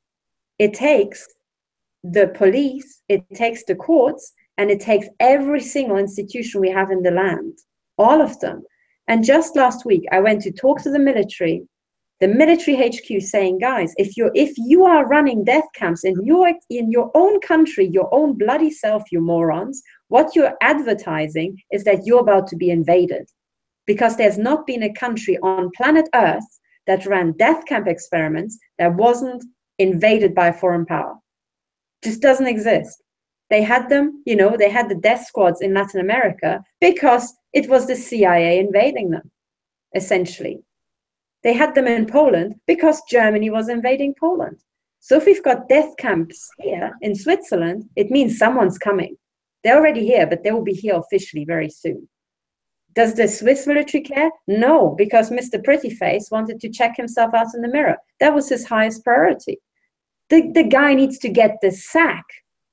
It takes the police, it takes the courts, and it takes every single institution we have in the land, all of them. And just last week, I went to talk to the military, the military H Q, saying, guys, if you're if you are running death camps in your in your own country, your own bloody self, you morons, what you're advertising is that you're about to be invaded, because there's not been a country on planet Earth that ran death camp experiments that wasn't invaded by a foreign power. Just doesn't exist. They had them, you know, they had the death squads in Latin America because it was the C I A invading them, essentially. They had them in Poland because Germany was invading Poland. So if we've got death camps here in Switzerland, it means someone's coming. They're already here, but they will be here officially very soon. Does the Swiss military care? No, because Mister Prettyface wanted to check himself out in the mirror. That was his highest priority. The, the guy needs to get the sack.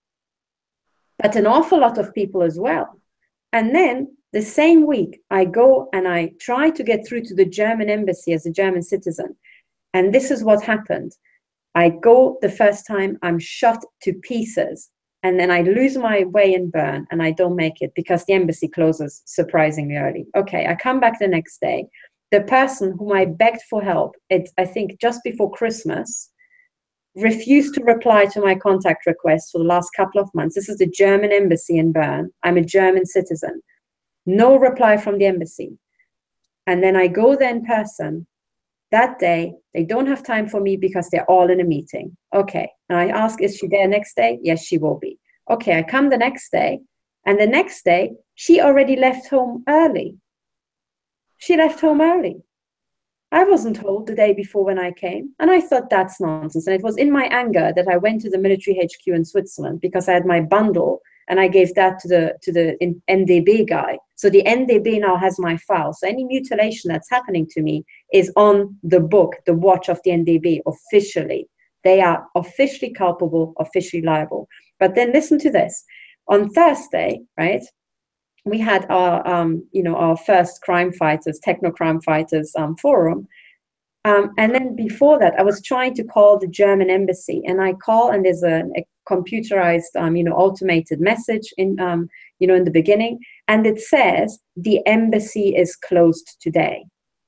But an awful lot of people as well. And then the same week, I go and I try to get through to the German embassy as a German citizen. And this is what happened. I go the first time, I'm shot to pieces. And then I lose my way in Bern and I don't make it because the embassy closes surprisingly early. Okay, I come back the next day. The person whom I begged for help, it, I think just before Christmas, refused to reply to my contact request for the last couple of months. This is the German embassy in Bern. I'm a German citizen. No reply from the embassy. And then I go there in person. That day, they don't have time for me because they're all in a meeting. Okay. And I ask, is she there next day? Yes, she will be. Okay, I come the next day. And the next day, she already left home early. She left home early. I wasn't told the day before when I came. And I thought that's nonsense. And it was in my anger that I went to the military H Q in Switzerland because I had my bundle and I gave that to the to the N D B guy. So the N D B now has my file. So any mutilation that's happening to me is on the book, the watch of the N D B officially. They are officially culpable, officially liable. But then listen to this. On Thursday, right, we had our, um, you know, our first crime fighters, techno crime fighters um, forum. Um, and then before that, I was trying to call the German embassy, and I call, and there's a, a computerized, um, you know, automated message in, um, you know, in the beginning, and it says the embassy is closed today.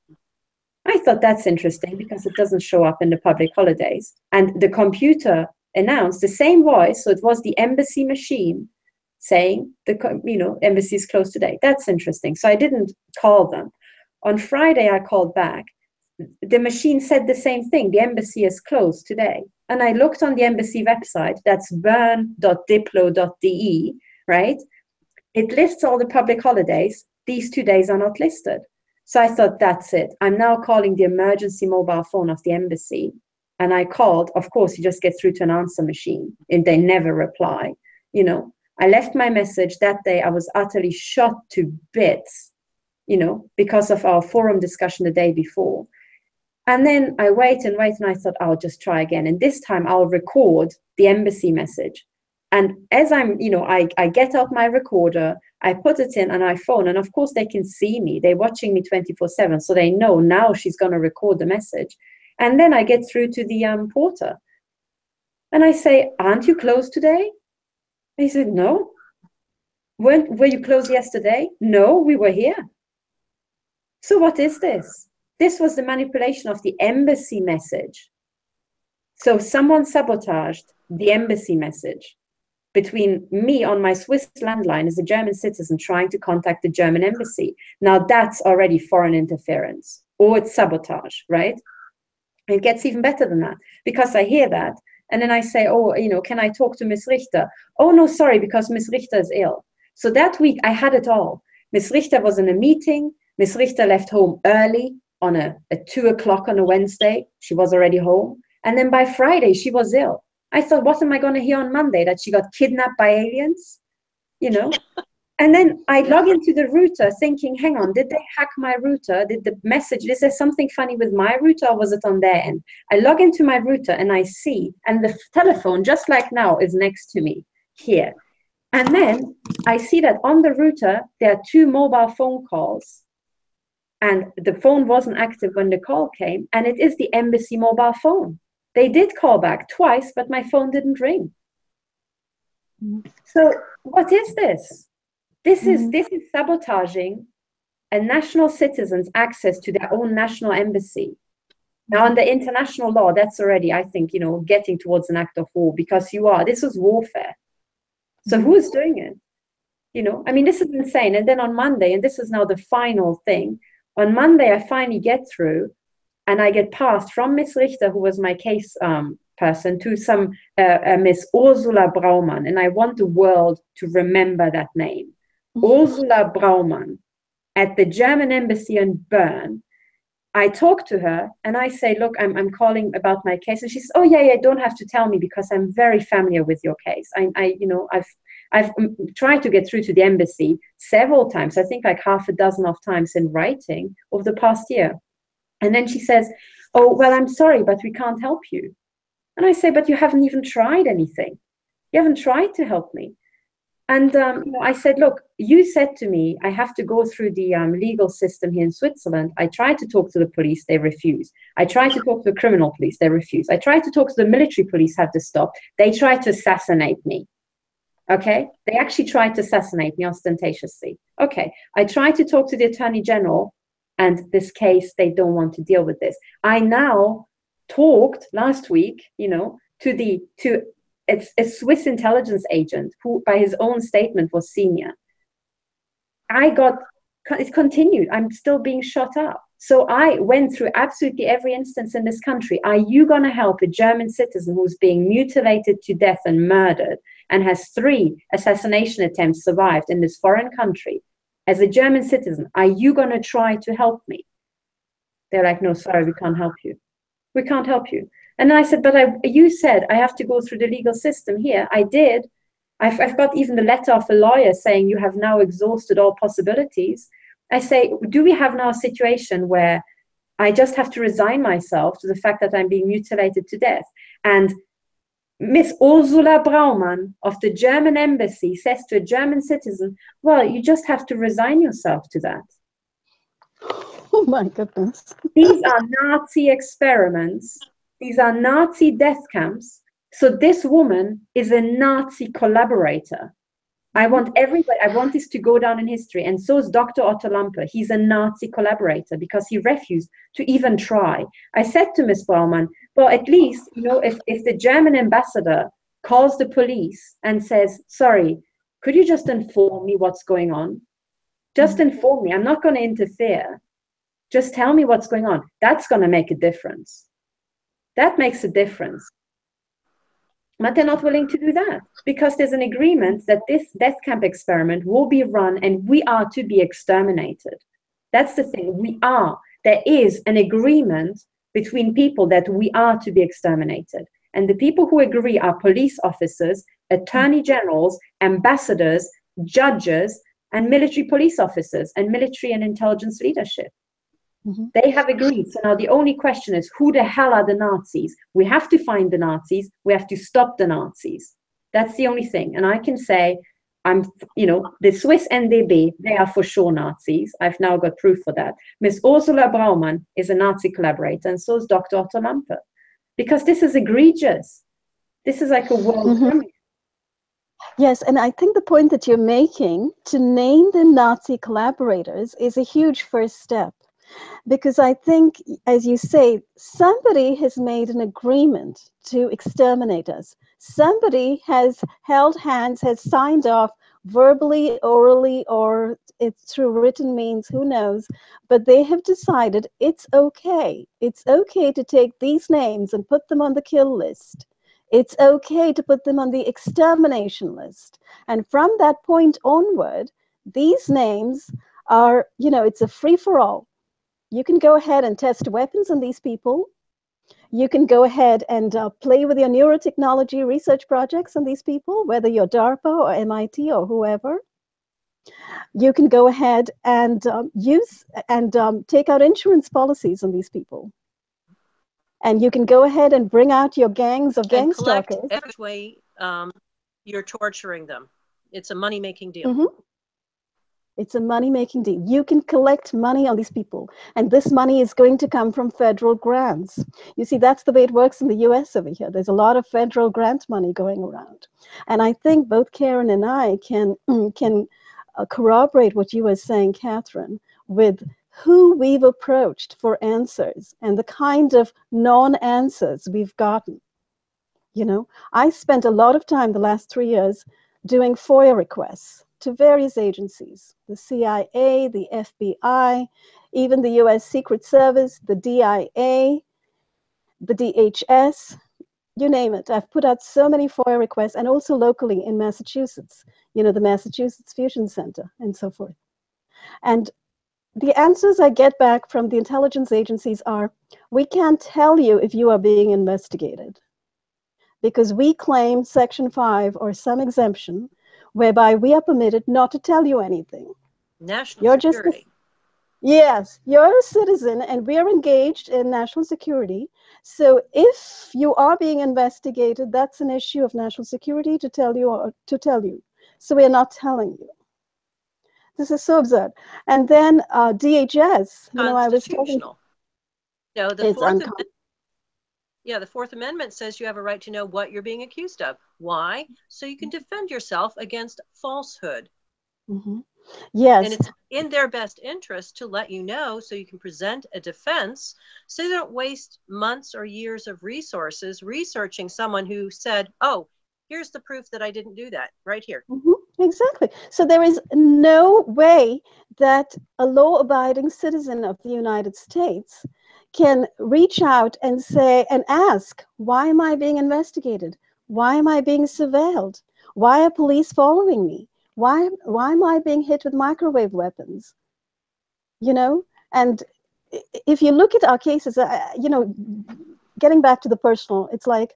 I thought that's interesting because it doesn't show up in the public holidays. And the computer announced the same voice, so it was the embassy machine saying the you know embassy is closed today. That's interesting. So I didn't call them. On Friday, I called back. The machine said the same thing. The embassy is closed today. And I looked on the embassy website. That's bern dot diplo dot d e, right? It lists all the public holidays. These two days are not listed. So I thought, that's it. I'm now calling the emergency mobile phone of the embassy. And I called. Of course, you just get through to an answer machine and they never reply. You know, I left my message that day. I was utterly shot to bits, you know, because of our forum discussion the day before. And then I wait and wait, and I thought, I'll just try again. And this time I'll record the embassy message. And as I'm, you know, I, I get out my recorder, I put it in, and I phone. And of course, they can see me. They're watching me twenty-four seven. So they know now she's going to record the message. And then I get through to the um, porter. And I say, aren't you closed today? And he said, no. Weren't, were you closed yesterday? No, we were here. So what is this? This was the manipulation of the embassy message. So someone sabotaged the embassy message between me on my Swiss landline as a German citizen trying to contact the German embassy. Now that's already foreign interference, or it's sabotage, right? It gets even better than that, because I hear that and then I say, oh, you know, can I talk to Miss Richter? Oh, no, sorry, because Miss Richter is ill. So that week I had it all. Miss Richter was in a meeting. Miss Richter left home early on a, at two o'clock on a Wednesday. She was already home. And then by Friday, she was ill. I thought, what am I going to hear on Monday? That she got kidnapped by aliens? You know? And then I log into the router thinking, hang on, did they hack my router? Did the message, is there something funny with my router, or was it on their end? I log into my router and I see, and the telephone, just like now, is next to me here. And then I see that on the router, there are two mobile phone calls. And the phone wasn't active when the call came, and it is the embassy mobile phone. They did call back twice, but my phone didn't ring. Mm-hmm. So what is this? This mm-hmm. is this is sabotaging a national citizen's access to their own national embassy. Now, under international law, that's already, I think, you know, getting towards an act of war, because you are. This is warfare. So mm-hmm. who is doing it? You know, I mean, this is insane. And then on Monday, and this is now the final thing. On Monday, I finally get through, and I get passed from Miss Richter, who was my case um, person, to some uh, uh, Miss Ursula Braumann. And I want the world to remember that name. Mm-hmm. Ursula Braumann at the German embassy in Bern. I talk to her and I say, look, I'm, I'm calling about my case. And she says, oh, yeah, yeah, don't have to tell me, because I'm very familiar with your case. I, I you know, I've I've tried to get through to the embassy several times, I think like half a dozen of times in writing over the past year. And then she says, oh, well, I'm sorry, but we can't help you. And I say, but you haven't even tried anything. You haven't tried to help me. And um, you know, I said, look, you said to me, I have to go through the um, legal system here in Switzerland. I tried to talk to the police, they refuse. I tried to talk to the criminal police, they refuse. I tried to talk to the military police, have to stop. They tried to assassinate me. Okay, they actually tried to assassinate me ostentatiously. Okay, I tried to talk to the Attorney General, and this case, they don't want to deal with this. I now talked last week, you know, to the to it's a Swiss intelligence agent who, by his own statement, was senior. I got it continued. I'm still being shot up. So I went through absolutely every instance in this country. Are you going to help a German citizen who's being mutilated to death and murdered and has three assassination attempts survived in this foreign country? As a German citizen, are you going to try to help me? They're like, no, sorry, we can't help you. We can't help you. And I said, but I, you said I have to go through the legal system here. I did. I've, I've got even the letter of a lawyer saying you have now exhausted all possibilities. I say, do we have now a situation where I just have to resign myself to the fact that I'm being mutilated to death? And Miss Ursula Braumann of the German embassy says to a German citizen, well, you just have to resign yourself to that. Oh my goodness. These are Nazi experiments. These are Nazi death camps. So this woman is a Nazi collaborator. I want everybody, I want this to go down in history. And so is Doctor Otto Lampe. He's a Nazi collaborator because he refused to even try. I said to Miss Baumann, well, at least, you know, if, if the German ambassador calls the police and says, sorry, could you just inform me what's going on? Just inform me. I'm not going to interfere. Just tell me what's going on. That's going to make a difference. That makes a difference. But they're not willing to do that because there's an agreement that this death camp experiment will be run and we are to be exterminated. That's the thing. We are. There is an agreement between people that we are to be exterminated. And the people who agree are police officers, attorney generals, ambassadors, judges, and military police officers and military and intelligence leadership. Mm-hmm. They have agreed. So now the only question is, who the hell are the Nazis? We have to find the Nazis. We have to stop the Nazis. That's the only thing. And I can say, I'm, you know, the Swiss N D B, they are for sure Nazis. I've now got proof for that. Miss Ursula Braumann is a Nazi collaborator, and so is Doctor Otto Lampe. Because this is egregious. This is like a world mm-hmm. criminal. Yes, and I think the point that you're making, to name the Nazi collaborators, is a huge first step. Because I think, as you say, somebody has made an agreement to exterminate us. Somebody has held hands, has signed off verbally, orally, or it's through written means, who knows. But they have decided it's okay. It's okay to take these names and put them on the kill list. It's okay to put them on the extermination list. And from that point onward, these names are, you know, it's a free-for-all. You can go ahead and test weapons on these people. You can go ahead and uh, play with your neurotechnology research projects on these people, whether you're DARPA or M I T or whoever. You can go ahead and um, use and um, take out insurance policies on these people. And you can go ahead and bring out your gangs of gang stalkers. Every way um, you're torturing them. It's a money-making deal. Mm-hmm. It's a money-making deal. You can collect money on these people, and this money is going to come from federal grants. You see, that's the way it works in the U S over here. There's a lot of federal grant money going around. And I think both Karen and I can, can uh, corroborate what you were saying, Catherine, with who we've approached for answers and the kind of non-answers we've gotten. You know, I spent a lot of time the last three years doing FOIA requests to various agencies, the C I A, the F B I, even the U S Secret Service, the D I A, the D H S, you name it. I've put out so many FOIA requests, and also locally in Massachusetts, you know, the Massachusetts Fusion Center and so forth. And the answers I get back from the intelligence agencies are, we can't tell you if you are being investigated because we claim Section five or some exemption whereby we are permitted not to tell you anything. National you're security. Just a, yes, you're a citizen and we're engaged in national security. So if you are being investigated, that's an issue of national security to tell you or to tell you. So we're not telling you. This is so absurd. And then uh, D H S, you know, I was talking. No, the Fourth Amendment. Yeah, the Fourth Amendment says you have a right to know what you're being accused of. Why? So you can defend yourself against falsehood. Mm-hmm. Yes. And it's in their best interest to let you know so you can present a defense so you don't waste months or years of resources researching someone who said, oh, here's the proof that I didn't do that right here. Mm-hmm. Exactly. So there is no way that a law-abiding citizen of the United States can reach out and say and ask, why am I being investigated? Why am I being surveilled? Why are police following me? Why, why am I being hit with microwave weapons? You know, and if you look at our cases, uh, you know, getting back to the personal, it's like,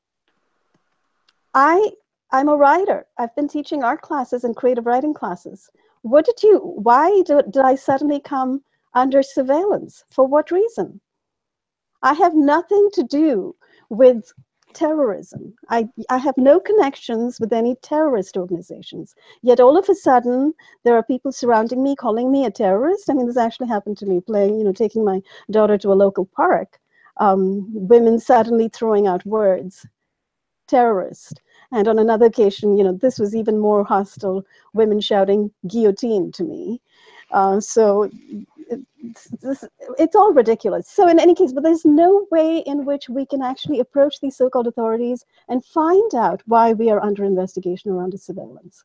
I, I'm a writer. I've been teaching art classes and creative writing classes. What did you, why did, did I suddenly come under surveillance? For what reason? I have nothing to do with terrorism. I, I have no connections with any terrorist organizations. Yet all of a sudden, there are people surrounding me calling me a terrorist. I mean, this actually happened to me playing, you know, taking my daughter to a local park. Um, women suddenly throwing out words, terrorist. And on another occasion, you know, this was even more hostile, women shouting guillotine to me. Uh, so it's, this, it's all ridiculous. So in any case, but there's no way in which we can actually approach these so-called authorities and find out why we are under investigation or under surveillance.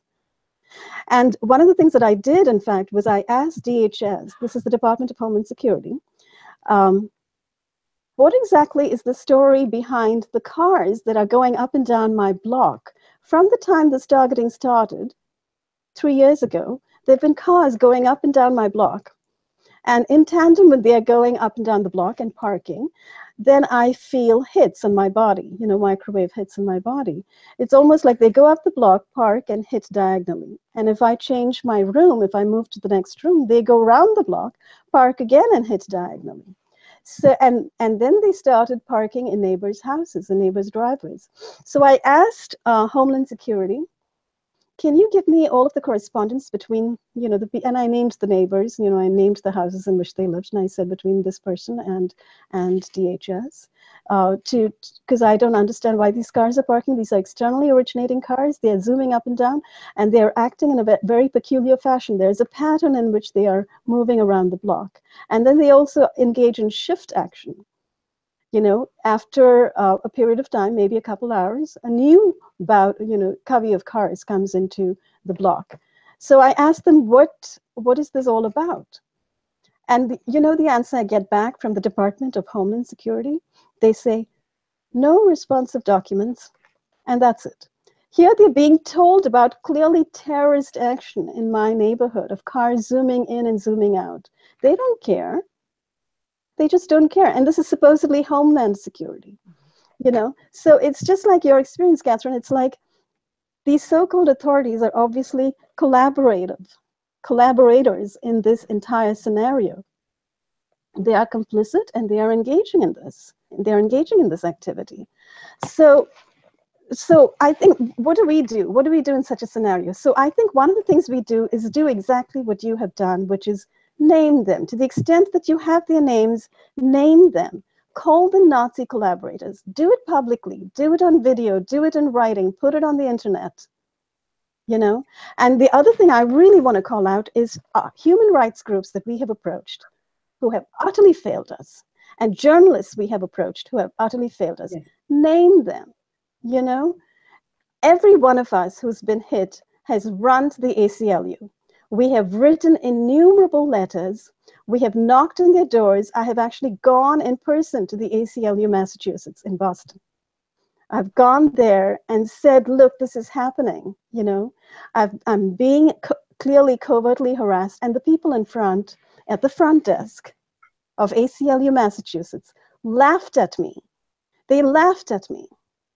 And one of the things that I did, in fact, was I asked D H S, this is the Department of Homeland Security, um, what exactly is the story behind the cars that are going up and down my block? From the time this targeting started, three years ago, there have been cars going up and down my block. And in tandem when they're going up and down the block and parking, then I feel hits on my body, you know, microwave hits on my body. It's almost like they go up the block, park, and hit diagonally. And if I change my room, if I move to the next room, they go around the block, park again, and hit diagonally. So, and, and then they started parking in neighbors' houses, in neighbors' driveways. So I asked uh, Homeland Security, can you give me all of the correspondence between, you know, the, and I named the neighbors, you know, I named the houses in which they lived, and I said between this person and, and D H S, uh, to, because I don't understand why these cars are parking. These are externally originating cars. They're zooming up and down, and they're acting in a very peculiar fashion. There's a pattern in which they are moving around the block. And then they also engage in shift action. You know, after uh, a period of time, maybe a couple hours, a new bout, you know, covey of cars comes into the block. So I asked them, what, what is this all about? And the, you know, the answer I get back from the Department of Homeland Security, they say, no responsive documents, and that's it. Here they're being told about clearly terrorist action in my neighborhood of cars zooming in and zooming out. They don't care. They just don't care. And this is supposedly Homeland Security, you know? So it's just like your experience, Catherine. It's like these so-called authorities are obviously collaborative, collaborators in this entire scenario. They are complicit and they are engaging in this. They're engaging in this activity. So, so I think, what do we do? What do we do in such a scenario? So I think one of the things we do is do exactly what you have done, which is name them. To the extent that you have their names, name them. Call them Nazi collaborators. Do it publicly. Do it on video. Do it in writing. Put it on the internet. You know? And the other thing I really want to call out is uh, human rights groups that we have approached who have utterly failed us, and journalists we have approached who have utterly failed us. Yes. Name them. You know? Every one of us who's been hit has run to the A C L U. We have written innumerable letters. We have knocked on their doors. I have actually gone in person to the A C L U Massachusetts in Boston. I've gone there and said, look, this is happening. You know, I've, I'm being co clearly covertly harassed. And the people in front, at the front desk of A C L U Massachusetts, laughed at me. They laughed at me.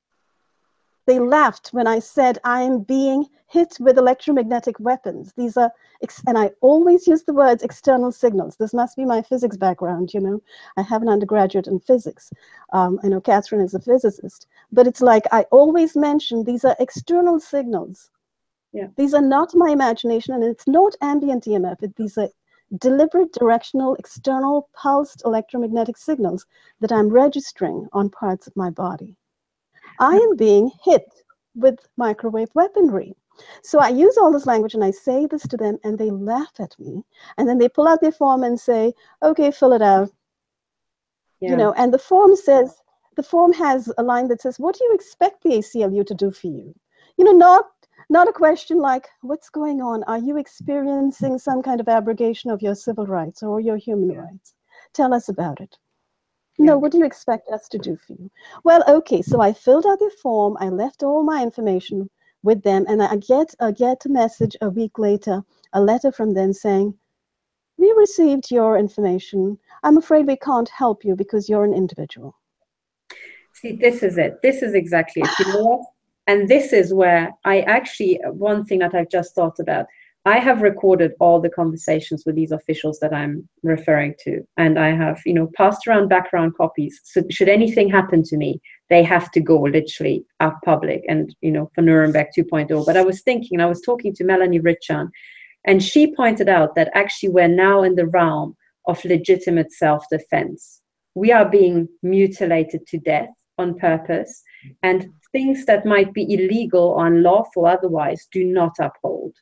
They laughed when I said I am being hit with electromagnetic weapons. These are, and I always use the words external signals. This must be my physics background, you know. I have an undergraduate in physics. Um, I know Catherine is a physicist. But it's like I always mention these are external signals. Yeah. These are not my imagination, and it's not ambient E M F. It, these are deliberate, directional, external, pulsed electromagnetic signals that I'm registering on parts of my body. I am being hit with microwave weaponry. So I use all this language and I say this to them and they laugh at me. And then they pull out their form and say, okay, fill it out. Yeah. You know, and the form says, the form has a line that says, what do you expect the A C L U to do for you? You know, not, not a question like, what's going on? Are you experiencing some kind of abrogation of your civil rights or your human yeah. rights? Tell us about it. No, what do you expect us to do for you? Well, okay, so I filled out the form, I left all my information with them, and I get, I get a message a week later, a letter from them saying, we received your information. I'm afraid we can't help you because you're an individual. See, this is it. This is exactly it. You know what? And this is where I actually, one thing that I've just thought about, I have recorded all the conversations with these officials that I'm referring to, and I have, you know, passed around background copies. So should anything happen to me, they have to go literally out public and, you know, for Nuremberg two point oh. But I was thinking, I was talking to Melanie Richan, and she pointed out that actually we're now in the realm of legitimate self-defense. We are being mutilated to death on purpose, and things that might be illegal or unlawful otherwise do not uphold.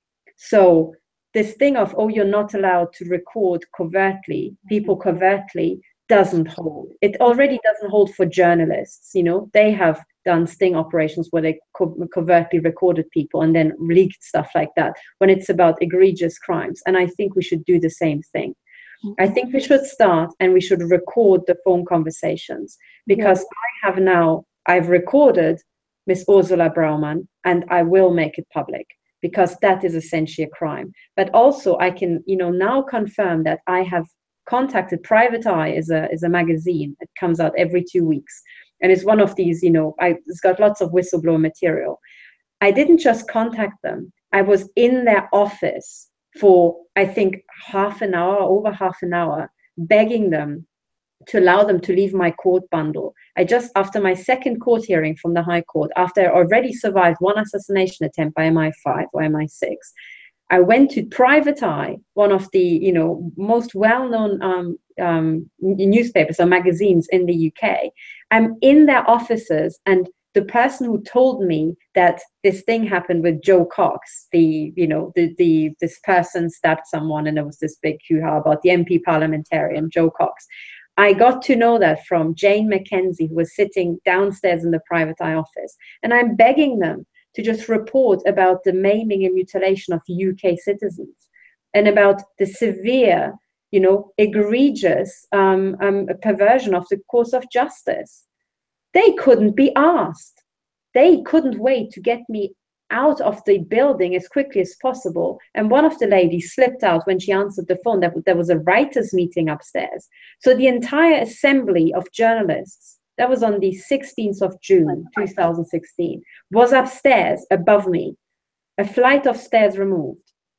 So this thing of, oh, you're not allowed to record covertly, people covertly, doesn't hold. It already doesn't hold for journalists. You know, they have done sting operations where they co covertly recorded people and then leaked stuff like that when it's about egregious crimes. And I think we should do the same thing. I think we should start and we should record the phone conversations, because yeah. I have now, I've recorded Miss Ursula Braumann, and I will make it public, because that is essentially a crime. But also I can, you know, now confirm that I have contacted Private Eye is a, is a magazine. It comes out every two weeks. And it's one of these, you know, I, it's got lots of whistleblower material. I didn't just contact them. I was in their office for, I think, half an hour, over half an hour, begging them to allow them to leave my court bundle. I just, after my second court hearing from the High Court, after I already survived one assassination attempt by M I five or M I six, I went to Private Eye, one of the, you know, most well-known um, um, newspapers or magazines in the U K. I'm in their offices, and the person who told me that this thing happened with Joe Cox, the, you know, the, the, this person stabbed someone and there was this big hoo-ha about the M P parliamentarian, Joe Cox. I got to know that from Jane McKenzie, who was sitting downstairs in the Private Eye office. And I'm begging them to just report about the maiming and mutilation of U K citizens and about the severe, you know, egregious um, um, perversion of the course of justice. They couldn't be asked. They couldn't wait to get me out of the building as quickly as possible. And one of the ladies slipped out when she answered the phone. That there was a writers' meeting upstairs. So the entire assembly of journalists, that was on the sixteenth of June, two thousand sixteen, was upstairs above me, a flight of stairs removed.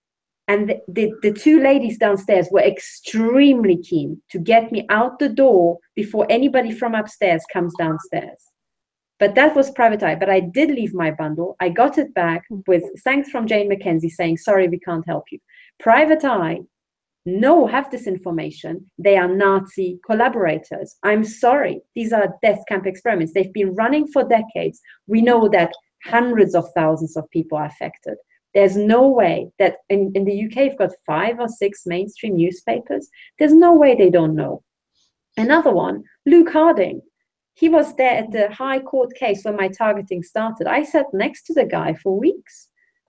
And the, the, the two ladies downstairs were extremely keen to get me out the door before anybody from upstairs comes downstairs. But that was Private Eye. But I did leave my bundle. I got it back with thanks from Jane McKenzie saying, sorry, we can't help you. Private Eye, no, have this information. They are Nazi collaborators. I'm sorry. These are death camp experiments. They've been running for decades. We know that hundreds of thousands of people are affected. There's no way that in, in the U K, you've got five or six mainstream newspapers. There's no way they don't know. Another one, Luke Harding. He was there at the High Court case when my targeting started. I sat next to the guy for weeks.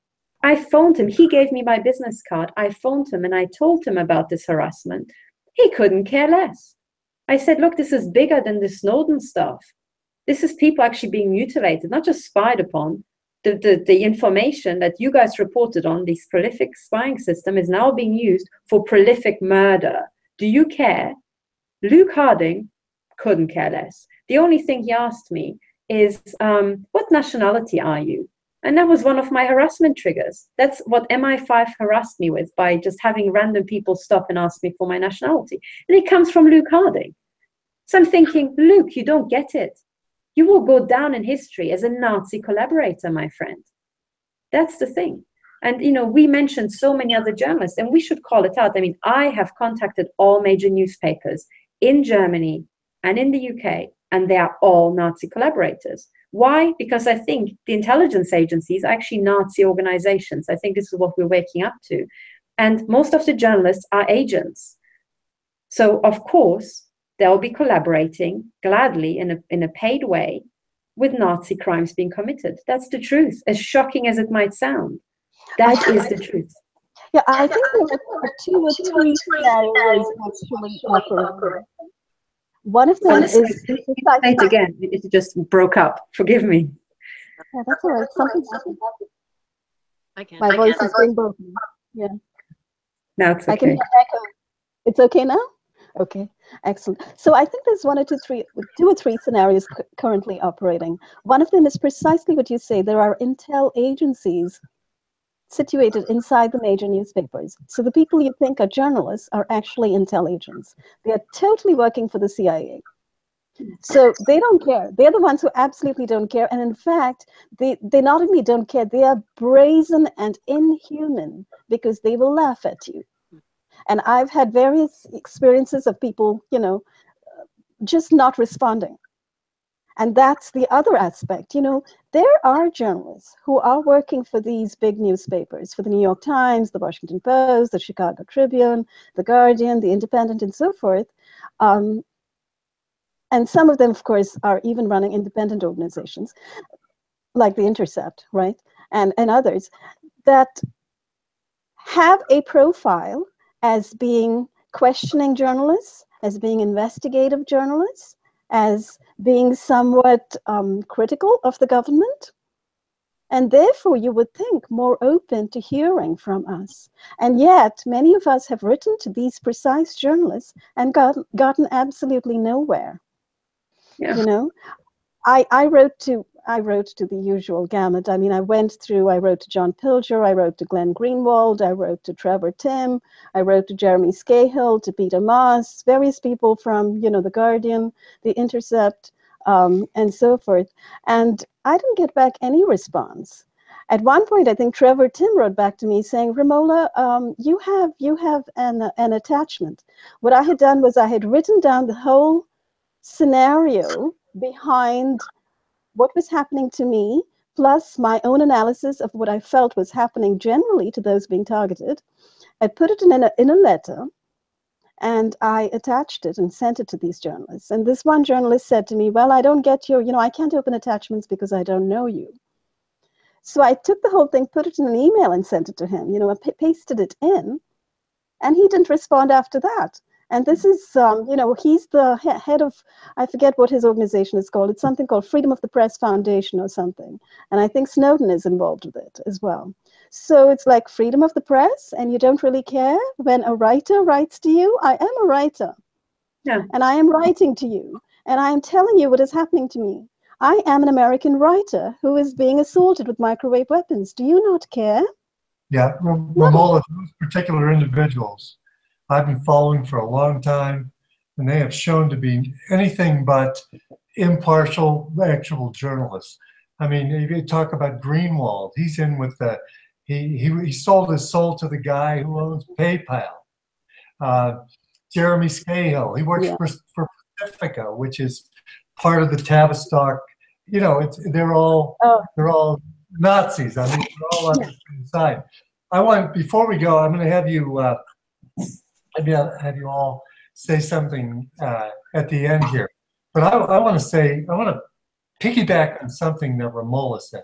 I phoned him. He gave me my business card. I phoned him and I told him about this harassment. He couldn't care less. I said, look, this is bigger than the Snowden stuff. This is people actually being mutilated, not just spied upon. The, the, the information that you guys reported on, this prolific spying system, is now being used for prolific murder. Do you care? Luke Harding couldn't care less. The only thing he asked me is, um, what nationality are you? And that was one of my harassment triggers. That's what M I five harassed me with, by just having random people stop and ask me for my nationality. And it comes from Luke Harding. So I'm thinking, Luke, you don't get it. You will go down in history as a Nazi collaborator, my friend. That's the thing. And, you know, we mentioned so many other journalists, and we should call it out. I mean, I have contacted all major newspapers in Germany and in the U K, and they are all Nazi collaborators. Why? Because I think the intelligence agencies are actually Nazi organizations. I think this is what we're waking up to. And most of the journalists are agents. So, of course, they'll be collaborating gladly in a, in a paid way with Nazi crimes being committed. That's the truth, as shocking as it might sound. That is the truth. Yeah, I think there are two or three scenarios actually operating. One of them One is... is, say it again, it just broke up. Forgive me. Yeah, that's all right. Something happened. I can. My I voice can. is being broken. Yeah. No, it's okay. I can hear echo. It's okay now? Okay, excellent. So I think there's one or two, three, two or three scenarios cu- currently operating. One of them is precisely what you say. There are intel agencies situated inside the major newspapers. So the people you think are journalists are actually intel agents. They are totally working for the C I A. So they don't care. They're the ones who absolutely don't care. And in fact, they, they not only don't care, they are brazen and inhuman, because they will laugh at you. And I've had various experiences of people, you know, just not responding. And that's the other aspect. You know, there are journalists who are working for these big newspapers, for the New York Times, the Washington Post, the Chicago Tribune, the Guardian, the Independent, and so forth. Um, and some of them, of course, are even running independent organizations, like The Intercept, right? And, and others that have a profile as being questioning journalists, as being investigative journalists, as being somewhat um, critical of the government, and therefore you would think more open to hearing from us. And yet many of us have written to these precise journalists and got, gotten absolutely nowhere. Yeah. You know, I, I wrote to I wrote to the usual gamut. I mean, I went through, I wrote to John Pilger, I wrote to Glenn Greenwald, I wrote to Trevor Tim, I wrote to Jeremy Scahill, to Peter Moss, various people from, you know, The Guardian, The Intercept, um, and so forth. And I didn't get back any response. At one point, I think Trevor Tim wrote back to me saying, Romola, um, you have, you have an, an attachment. What I had done was I had written down the whole scenario behind what was happening to me, plus my own analysis of what I felt was happening generally to those being targeted. I put it in a, in a letter, and I attached it and sent it to these journalists. And this one journalist said to me, well, I don't get your, you know, I can't open attachments because I don't know you. So I took the whole thing, put it in an email and sent it to him, you know, I pasted it in, and he didn't respond after that. And this is, um, you know, he's the he head of, I forget what his organization is called. It's something called Freedom of the Press Foundation or something. And I think Snowden is involved with it as well. So it's like freedom of the press, and you don't really care when a writer writes to you. I am a writer. Yeah. And I am writing to you. And I am telling you what is happening to me. I am an American writer who is being assaulted with microwave weapons. Do you not care? Yeah, Romola, those particular individuals I've been following for a long time, and they have shown to be anything but impartial, actual journalists. I mean, if you talk about Greenwald, he's in with the, he, he, he sold his soul to the guy who owns PayPal. Uh, Jeremy Scahill, he works Yeah. for, for Pacifica, which is part of the Tavistock, you know, it's, they're all, Oh. they're all Nazis. I mean, they're all on Yeah. the same side. I want, before we go, I'm going to have you, uh, maybe I'll have you all say something uh, at the end here. But I, I want to say, I want to piggyback on something that Romola said.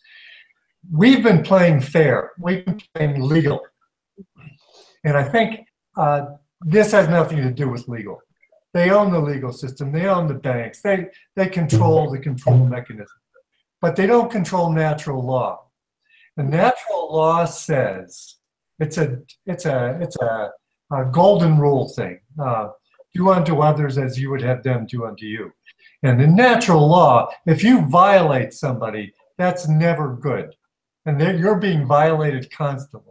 We've been playing fair. We've been playing legal. And I think uh, this has nothing to do with legal. They own the legal system. They own the banks. They, they control the control mechanism. But they don't control natural law. The natural law says it's a, it's a, it's a, a golden rule thing. Uh, do unto others as you would have them do unto you. And in natural law, if you violate somebody, that's never good. And you're being violated constantly.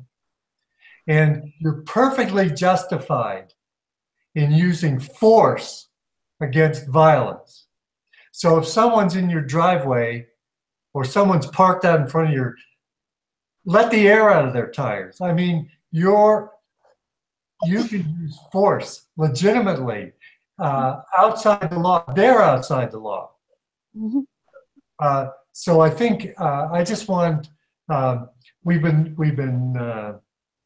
And you're perfectly justified in using force against violence. So if someone's in your driveway or someone's parked out in front of your, let the air out of their tires. I mean, you're, you can use force legitimately uh, outside the law. They're outside the law. Mm-hmm. Uh, so I think uh, I just want, uh, we've been, we've been uh,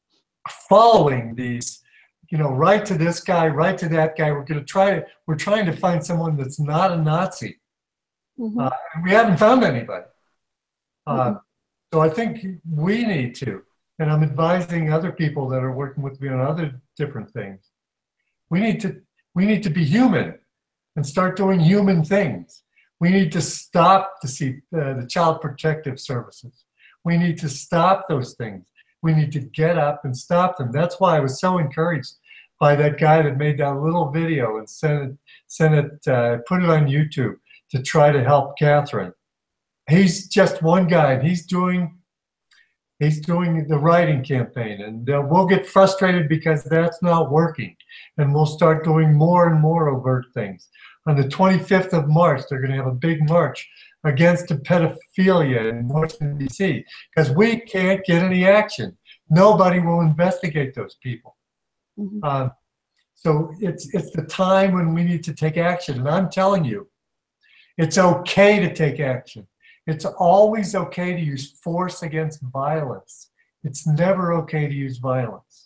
following these, you know, right to this guy, right to that guy. We're going to try to, we're trying to find someone that's not a Nazi. Mm-hmm. Uh, and we haven't found anybody. Uh, Mm-hmm. So I think we need to, and I'm advising other people that are working with me on other different things. We need to, we need to be human and start doing human things. We need to stop the, see, uh, the Child Protective Services. We need to stop those things. We need to get up and stop them. That's why I was so encouraged by that guy that made that little video and sent it, sent it, uh, put it on YouTube to try to help Catherine. He's just one guy, and he's doing, he's doing the writing campaign, and uh, we'll get frustrated because that's not working, and we'll start doing more and more overt things. On the twenty-fifth of March, they're going to have a big march against the pedophilia in Washington, D C, because we can't get any action. Nobody will investigate those people. Mm-hmm. Uh, so it's, it's the time when we need to take action, and I'm telling you, It's okay to take action. It's always okay to use force against violence. It's never okay to use violence.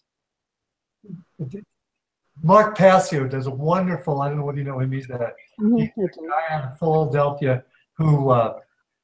Mark Passio does a wonderful, I don't know whether you know him, he's a, Mhm, he's I a do. guy out of Philadelphia who uh,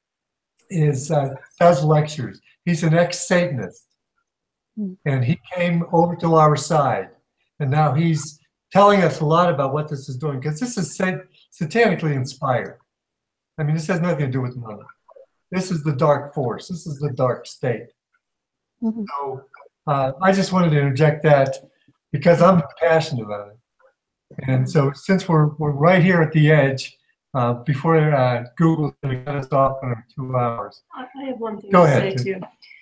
is uh, does lectures. He's an ex-Satanist. Mm. And he came over to our side. And now he's telling us a lot about what this is doing, because this is sat- satanically inspired. I mean, this has nothing to do with money. This is the dark force. This is the dark state. Mhm. So uh, I just wanted to interject that because I'm passionate about it. And so since we're, we're right here at the edge, uh, before uh, Google's going to cut us off in two hours. I I have one thing Go to ahead, say too.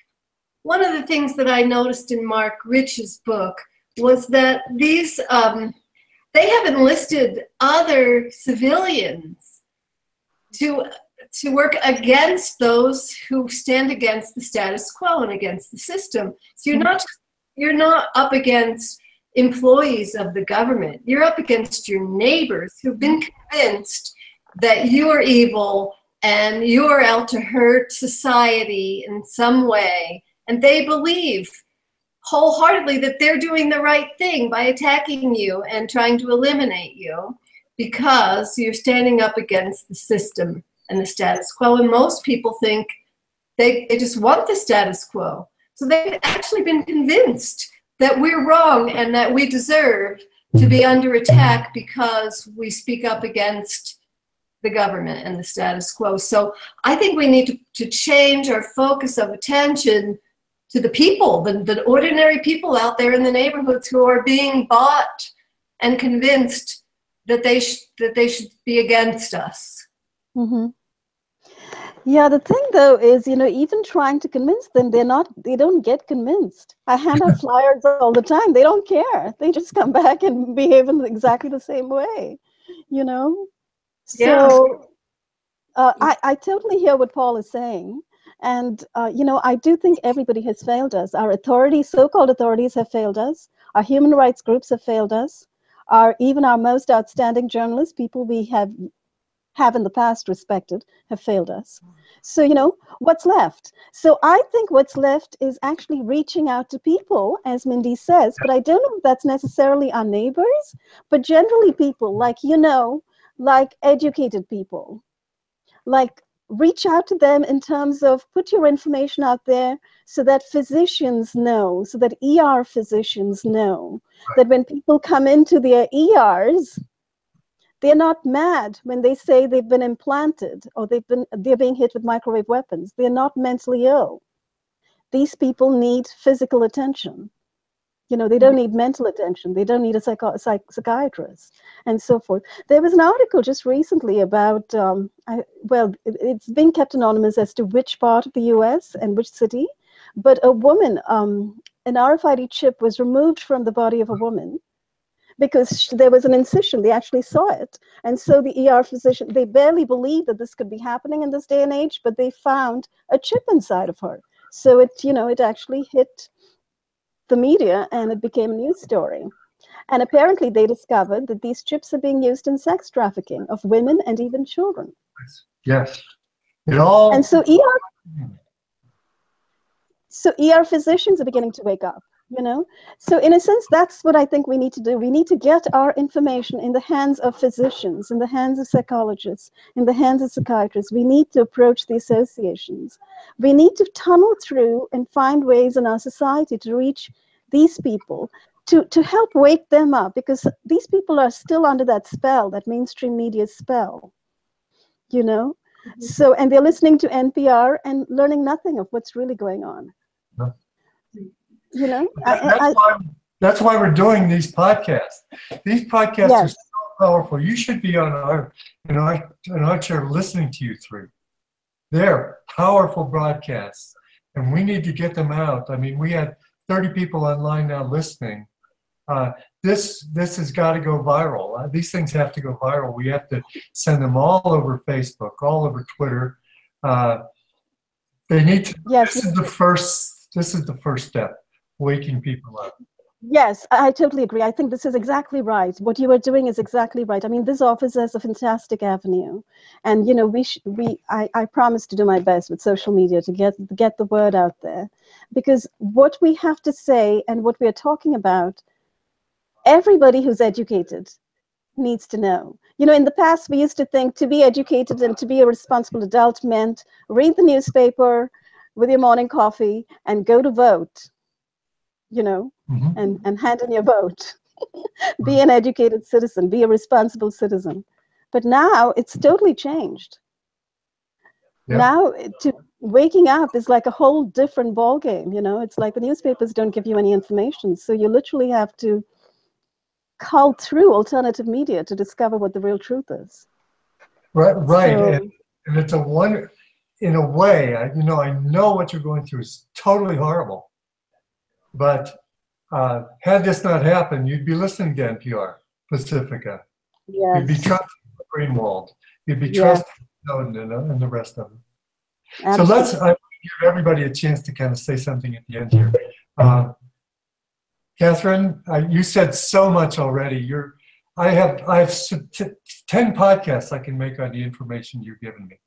One of the things that I noticed in Mark Rich's book was that these, um, they have enlisted other civilians to, to work against those who stand against the status quo and against the system. So you're not, you're not up against employees of the government. You're up against your neighbors who've been convinced that you are evil and you are out to hurt society in some way. And they believe wholeheartedly that they're doing the right thing by attacking you and trying to eliminate you because you're standing up against the system and the status quo. And most people think they, they just want the status quo. So they've actually been convinced that we're wrong and that we deserve to be under attack because we speak up against the government and the status quo. So I think we need to, to change our focus of attention to the people, the, the ordinary people out there in the neighborhoods who are being bought and convinced that they, sh that they should be against us. Mm-hmm. Yeah, the thing though is, you know, even trying to convince them, they're not, they don't get convinced. I hand out flyers all the time. They don't care. They just come back and behave in exactly the same way, you know? So uh, I, I totally hear what Paul is saying. And, uh, you know, I do think everybody has failed us. Our authorities, so-called authorities have failed us. Our human rights groups have failed us. Our, even our most outstanding journalists, people we have have in the past respected, have failed us. So, you know, what's left? So I think what's left is actually reaching out to people, as Mindy says, but I don't know if that's necessarily our neighbors, but generally people like, you know, like educated people, like reach out to them in terms of put your information out there so that physicians know, so that E R physicians know, that when people come into their E Rs, they're not mad when they say they've been implanted or they've been, they're being hit with microwave weapons. They're not mentally ill. These people need physical attention. You know, they don't need mental attention. They don't need a psycho psych psychiatrist and so forth. There was an article just recently about, um, I, well, it, it's being kept anonymous as to which part of the U S and which city, but a woman, um, an R F I D chip was removed from the body of a woman because there was an incision. They actually saw it. And so the E R physician, they barely believed that this could be happening in this day and age, but they found a chip inside of her. So it, you know, it actually hit the media and it became a news story. And apparently they discovered that these chips are being used in sex trafficking of women and even children. Yes. It all. And so E R, so E R physicians are beginning to wake up. You know, so in a sense, that's what I think we need to do. We need to get our information in the hands of physicians, in the hands of psychologists, in the hands of psychiatrists. We need to approach the associations. We need to tunnel through and find ways in our society to reach these people, to, to help wake them up, because these people are still under that spell, that mainstream media spell, you know? Mm-hmm. So, and they're listening to N P R and learning nothing of what's really going on. No. You know, that, I, that's, I, why, that's why we're doing these podcasts. These podcasts yes. are so powerful. You should be on our, in our, in our chair listening to you three. They're powerful broadcasts, and we need to get them out. I mean, we have thirty people online now listening. Uh, this this has got to go viral. Uh, these things have to go viral. We have to send them all over Facebook, all over Twitter. Uh, they need to. Yes. This is the first. This is the first step. Waking people up. Yes, I I totally agree. I think this is exactly right. What you are doing is exactly right. I mean, this offers us a fantastic avenue, and you know, we sh- we I, I promise to do my best with social media to get get the word out there, because what we have to say and what we are talking about, everybody who's educated needs to know. You know, in the past, we used to think to be educated and to be a responsible adult meant read the newspaper with your morning coffee and go to vote, you know, Mhm. and, and hand in your vote. Be an educated citizen, be a responsible citizen. But now it's totally changed. Yeah. Now to waking up is like a whole different ball game, you know. It's like the newspapers don't give you any information. So you literally have to cull through alternative media to discover what the real truth is. Right, right. So, And, and it's a one, in a way, I, you know, I know what you're going through is totally horrible. But uh, had this not happened, you'd be listening to N P R, Pacifica. You'd be yes, trusting Greenwald. You'd be yes, trusting Snowden and, uh, and the rest of them. So absolutely. let's uh, give everybody a chance to kind of say something at the end here. Uh, Catherine, uh, you said so much already. You're, I have, I have s- t- ten podcasts I can make on the information you've given me.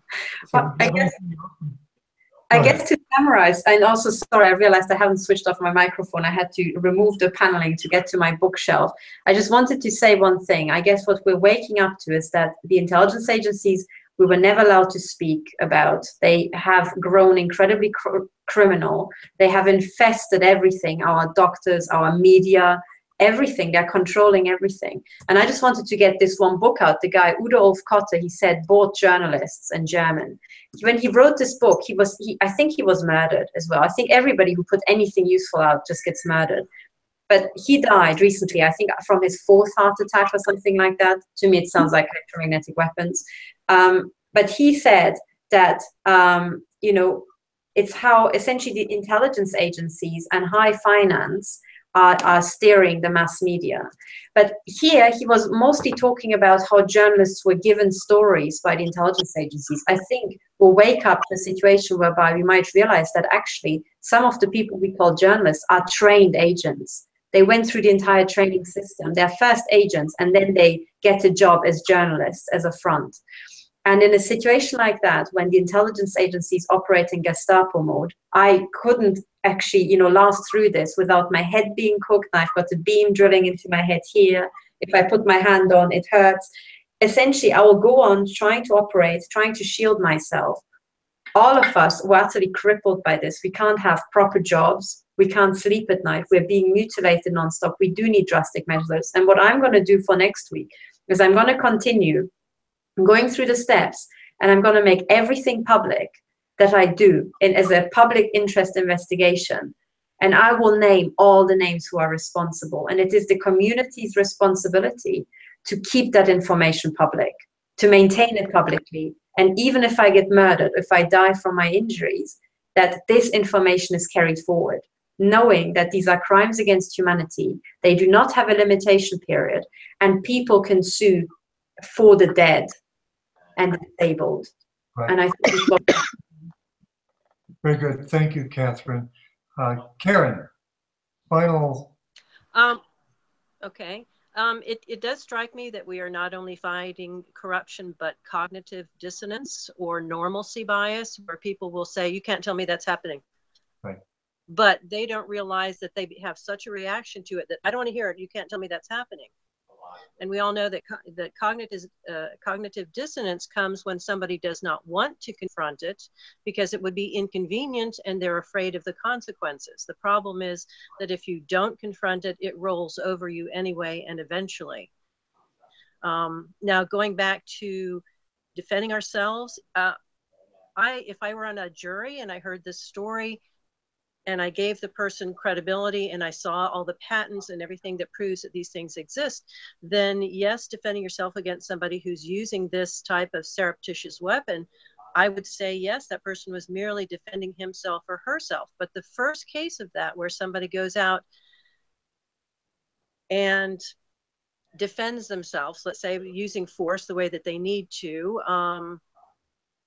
So Well, do I you have guess anything else? I Go guess ahead. to summarize, and also sorry, I realized I haven't switched off my microphone. I had to remove the paneling to get to my bookshelf. I just wanted to say one thing. I guess what we're waking up to is that the intelligence agencies we were never allowed to speak about. They have grown incredibly cr- criminal. They have infested everything, our doctors, our media, everything. They're controlling everything. And I just wanted to get this one book out. The guy, Udo Ulf Kotter, he said, both journalists and German. When he wrote this book, he was, he, I think he was murdered as well. I think everybody who put anything useful out just gets murdered. But he died recently, I think from his fourth heart attack or something like that. To me, it sounds like electromagnetic weapons. Um, but he said that, um, you know, it's how essentially the intelligence agencies and high finance are, are steering the mass media. But here he was mostly talking about how journalists were given stories by the intelligence agencies. I think we'll wake up to a situation whereby we might realize that actually some of the people we call journalists are trained agents. They went through the entire training system. They're first agents, and then they get a job as journalists, as a front. And in a situation like that, when the intelligence agencies operate in Gestapo mode, I couldn't actually, you know, last through this without my head being cooked. I've got a beam drilling into my head here. If I put my hand on, it hurts. Essentially, I will go on trying to operate, trying to shield myself. All of us were utterly crippled by this. We can't have proper jobs. We can't sleep at night. We're being mutilated nonstop. We do need drastic measures. And what I'm going to do for next week is I'm going to continue going through the steps, and I'm going to make everything public that I do in, as a public interest investigation. And I will name all the names who are responsible. And it is the community's responsibility to keep that information public, to maintain it publicly. And even if I get murdered, if I die from my injuries, that this information is carried forward, knowing that these are crimes against humanity. They do not have a limitation period, and people can sue for the dead and disabled. Right. And I think we've got Very good. Thank you, Catherine. Uh, Karen, final. Um, okay. Um, it, it does strike me that we are not only fighting corruption, but cognitive dissonance or normalcy bias, where people will say, you can't tell me that's happening. Right. But they don't realize that they have such a reaction to it that I don't want to hear it. You can't tell me that's happening. And we all know that, co that cognitive, uh, cognitive dissonance comes when somebody does not want to confront it because it would be inconvenient and they're afraid of the consequences. The problem is that if you don't confront it, it rolls over you anyway and eventually. Um, now, going back to defending ourselves, uh, I, if I were on a jury and I heard this story, and I gave the person credibility and I saw all the patents and everything that proves that these things exist, then yes, defending yourself against somebody who's using this type of surreptitious weapon, I would say, yes, that person was merely defending himself or herself. But the first case of that, where somebody goes out and defends themselves, let's say using force the way that they need to, um,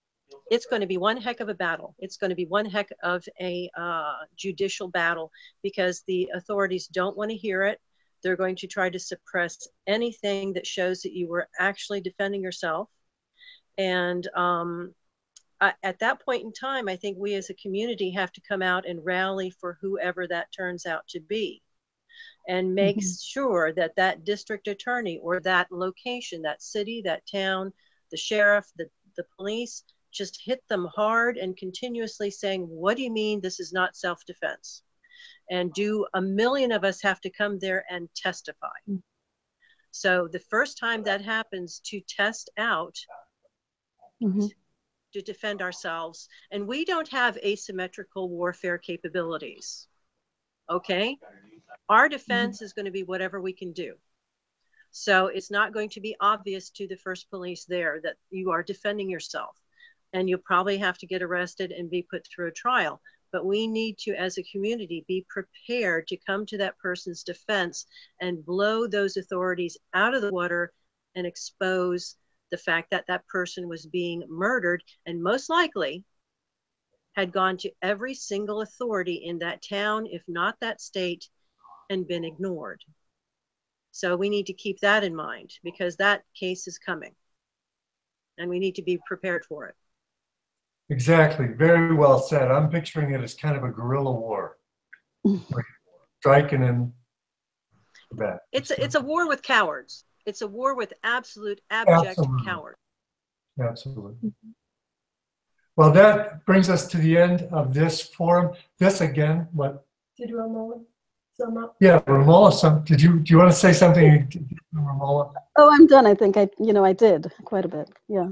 it's going to be one heck of a battle. It's going to be one heck of a uh, judicial battle, because the authorities don't want to hear it. They're going to try to suppress anything that shows that you were actually defending yourself. And um, I, at that point in time, I think we as a community have to come out and rally for whoever that turns out to be, and make mm-hmm. sure that that district attorney or that location, that city, that town, the sheriff, the, the police, just hit them hard and continuously saying, what do you mean this is not self-defense? And do a million of us have to come there and testify? Mm-hmm. So the first time that happens, to test out, mm-hmm. to defend ourselves. And we don't have asymmetrical warfare capabilities, okay? Our defense mm-hmm. is going to be whatever we can do. So it's not going to be obvious to the first police there that you are defending yourself, and you'll probably have to get arrested and be put through a trial. But we need to, as a community, be prepared to come to that person's defense and blow those authorities out of the water and expose the fact that that person was being murdered, and most likely had gone to every single authority in that town, if not that state, and been ignored. So we need to keep that in mind, because that case is coming and we need to be prepared for it. Exactly. Very well said. I'm picturing it as kind of a guerrilla war. Like striking in the back. It's a, it's a war with cowards. It's a war with absolute abject Absolutely. cowards. Absolutely. Well, that brings us to the end of this forum. This again, what? Did Romola sum up? Yeah, Romola, some, did you, do you want to say something, Romola? Oh, I'm done. I think I, you know, I did quite a bit. Yeah.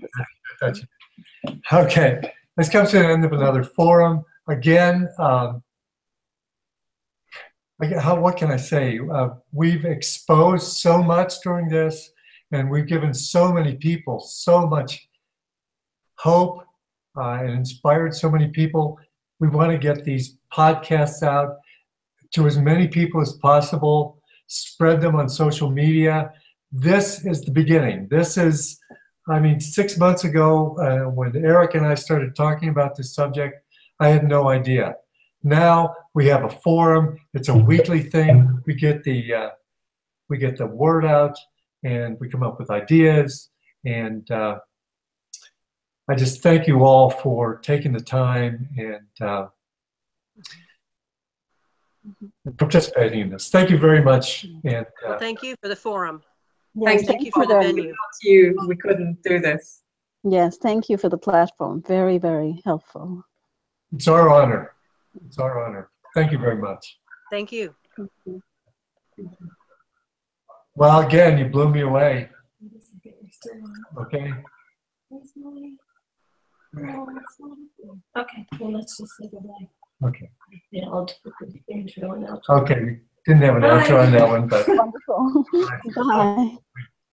Okay, this comes to the end of another forum. Again, um, how, what can I say? Uh, we've exposed so much during this, and we've given so many people so much hope uh, and inspired so many people. We want to get these podcasts out to as many people as possible, spread them on social media. This is the beginning. This is, I mean, six months ago, uh, when Eric and I started talking about this subject, I had no idea. Now we have a forum. It's a weekly thing. We get the uh, we get the word out, and we come up with ideas. And uh, I just thank you all for taking the time and uh, participating in this. Thank you very much. And uh, well, thank you for the forum. Yes, thank, thank you for the venue. Without you, we couldn't do this. Yes, thank you for the platform. Very, very helpful. It's our honor. It's our honor. Thank you very much. Thank you. Well, again, you blew me away. Okay. Okay, well, let's just say goodbye. Okay. Yeah, I'll do the intro and outro. Okay. We didn't have an outro on that one, but. Wonderful. Bye.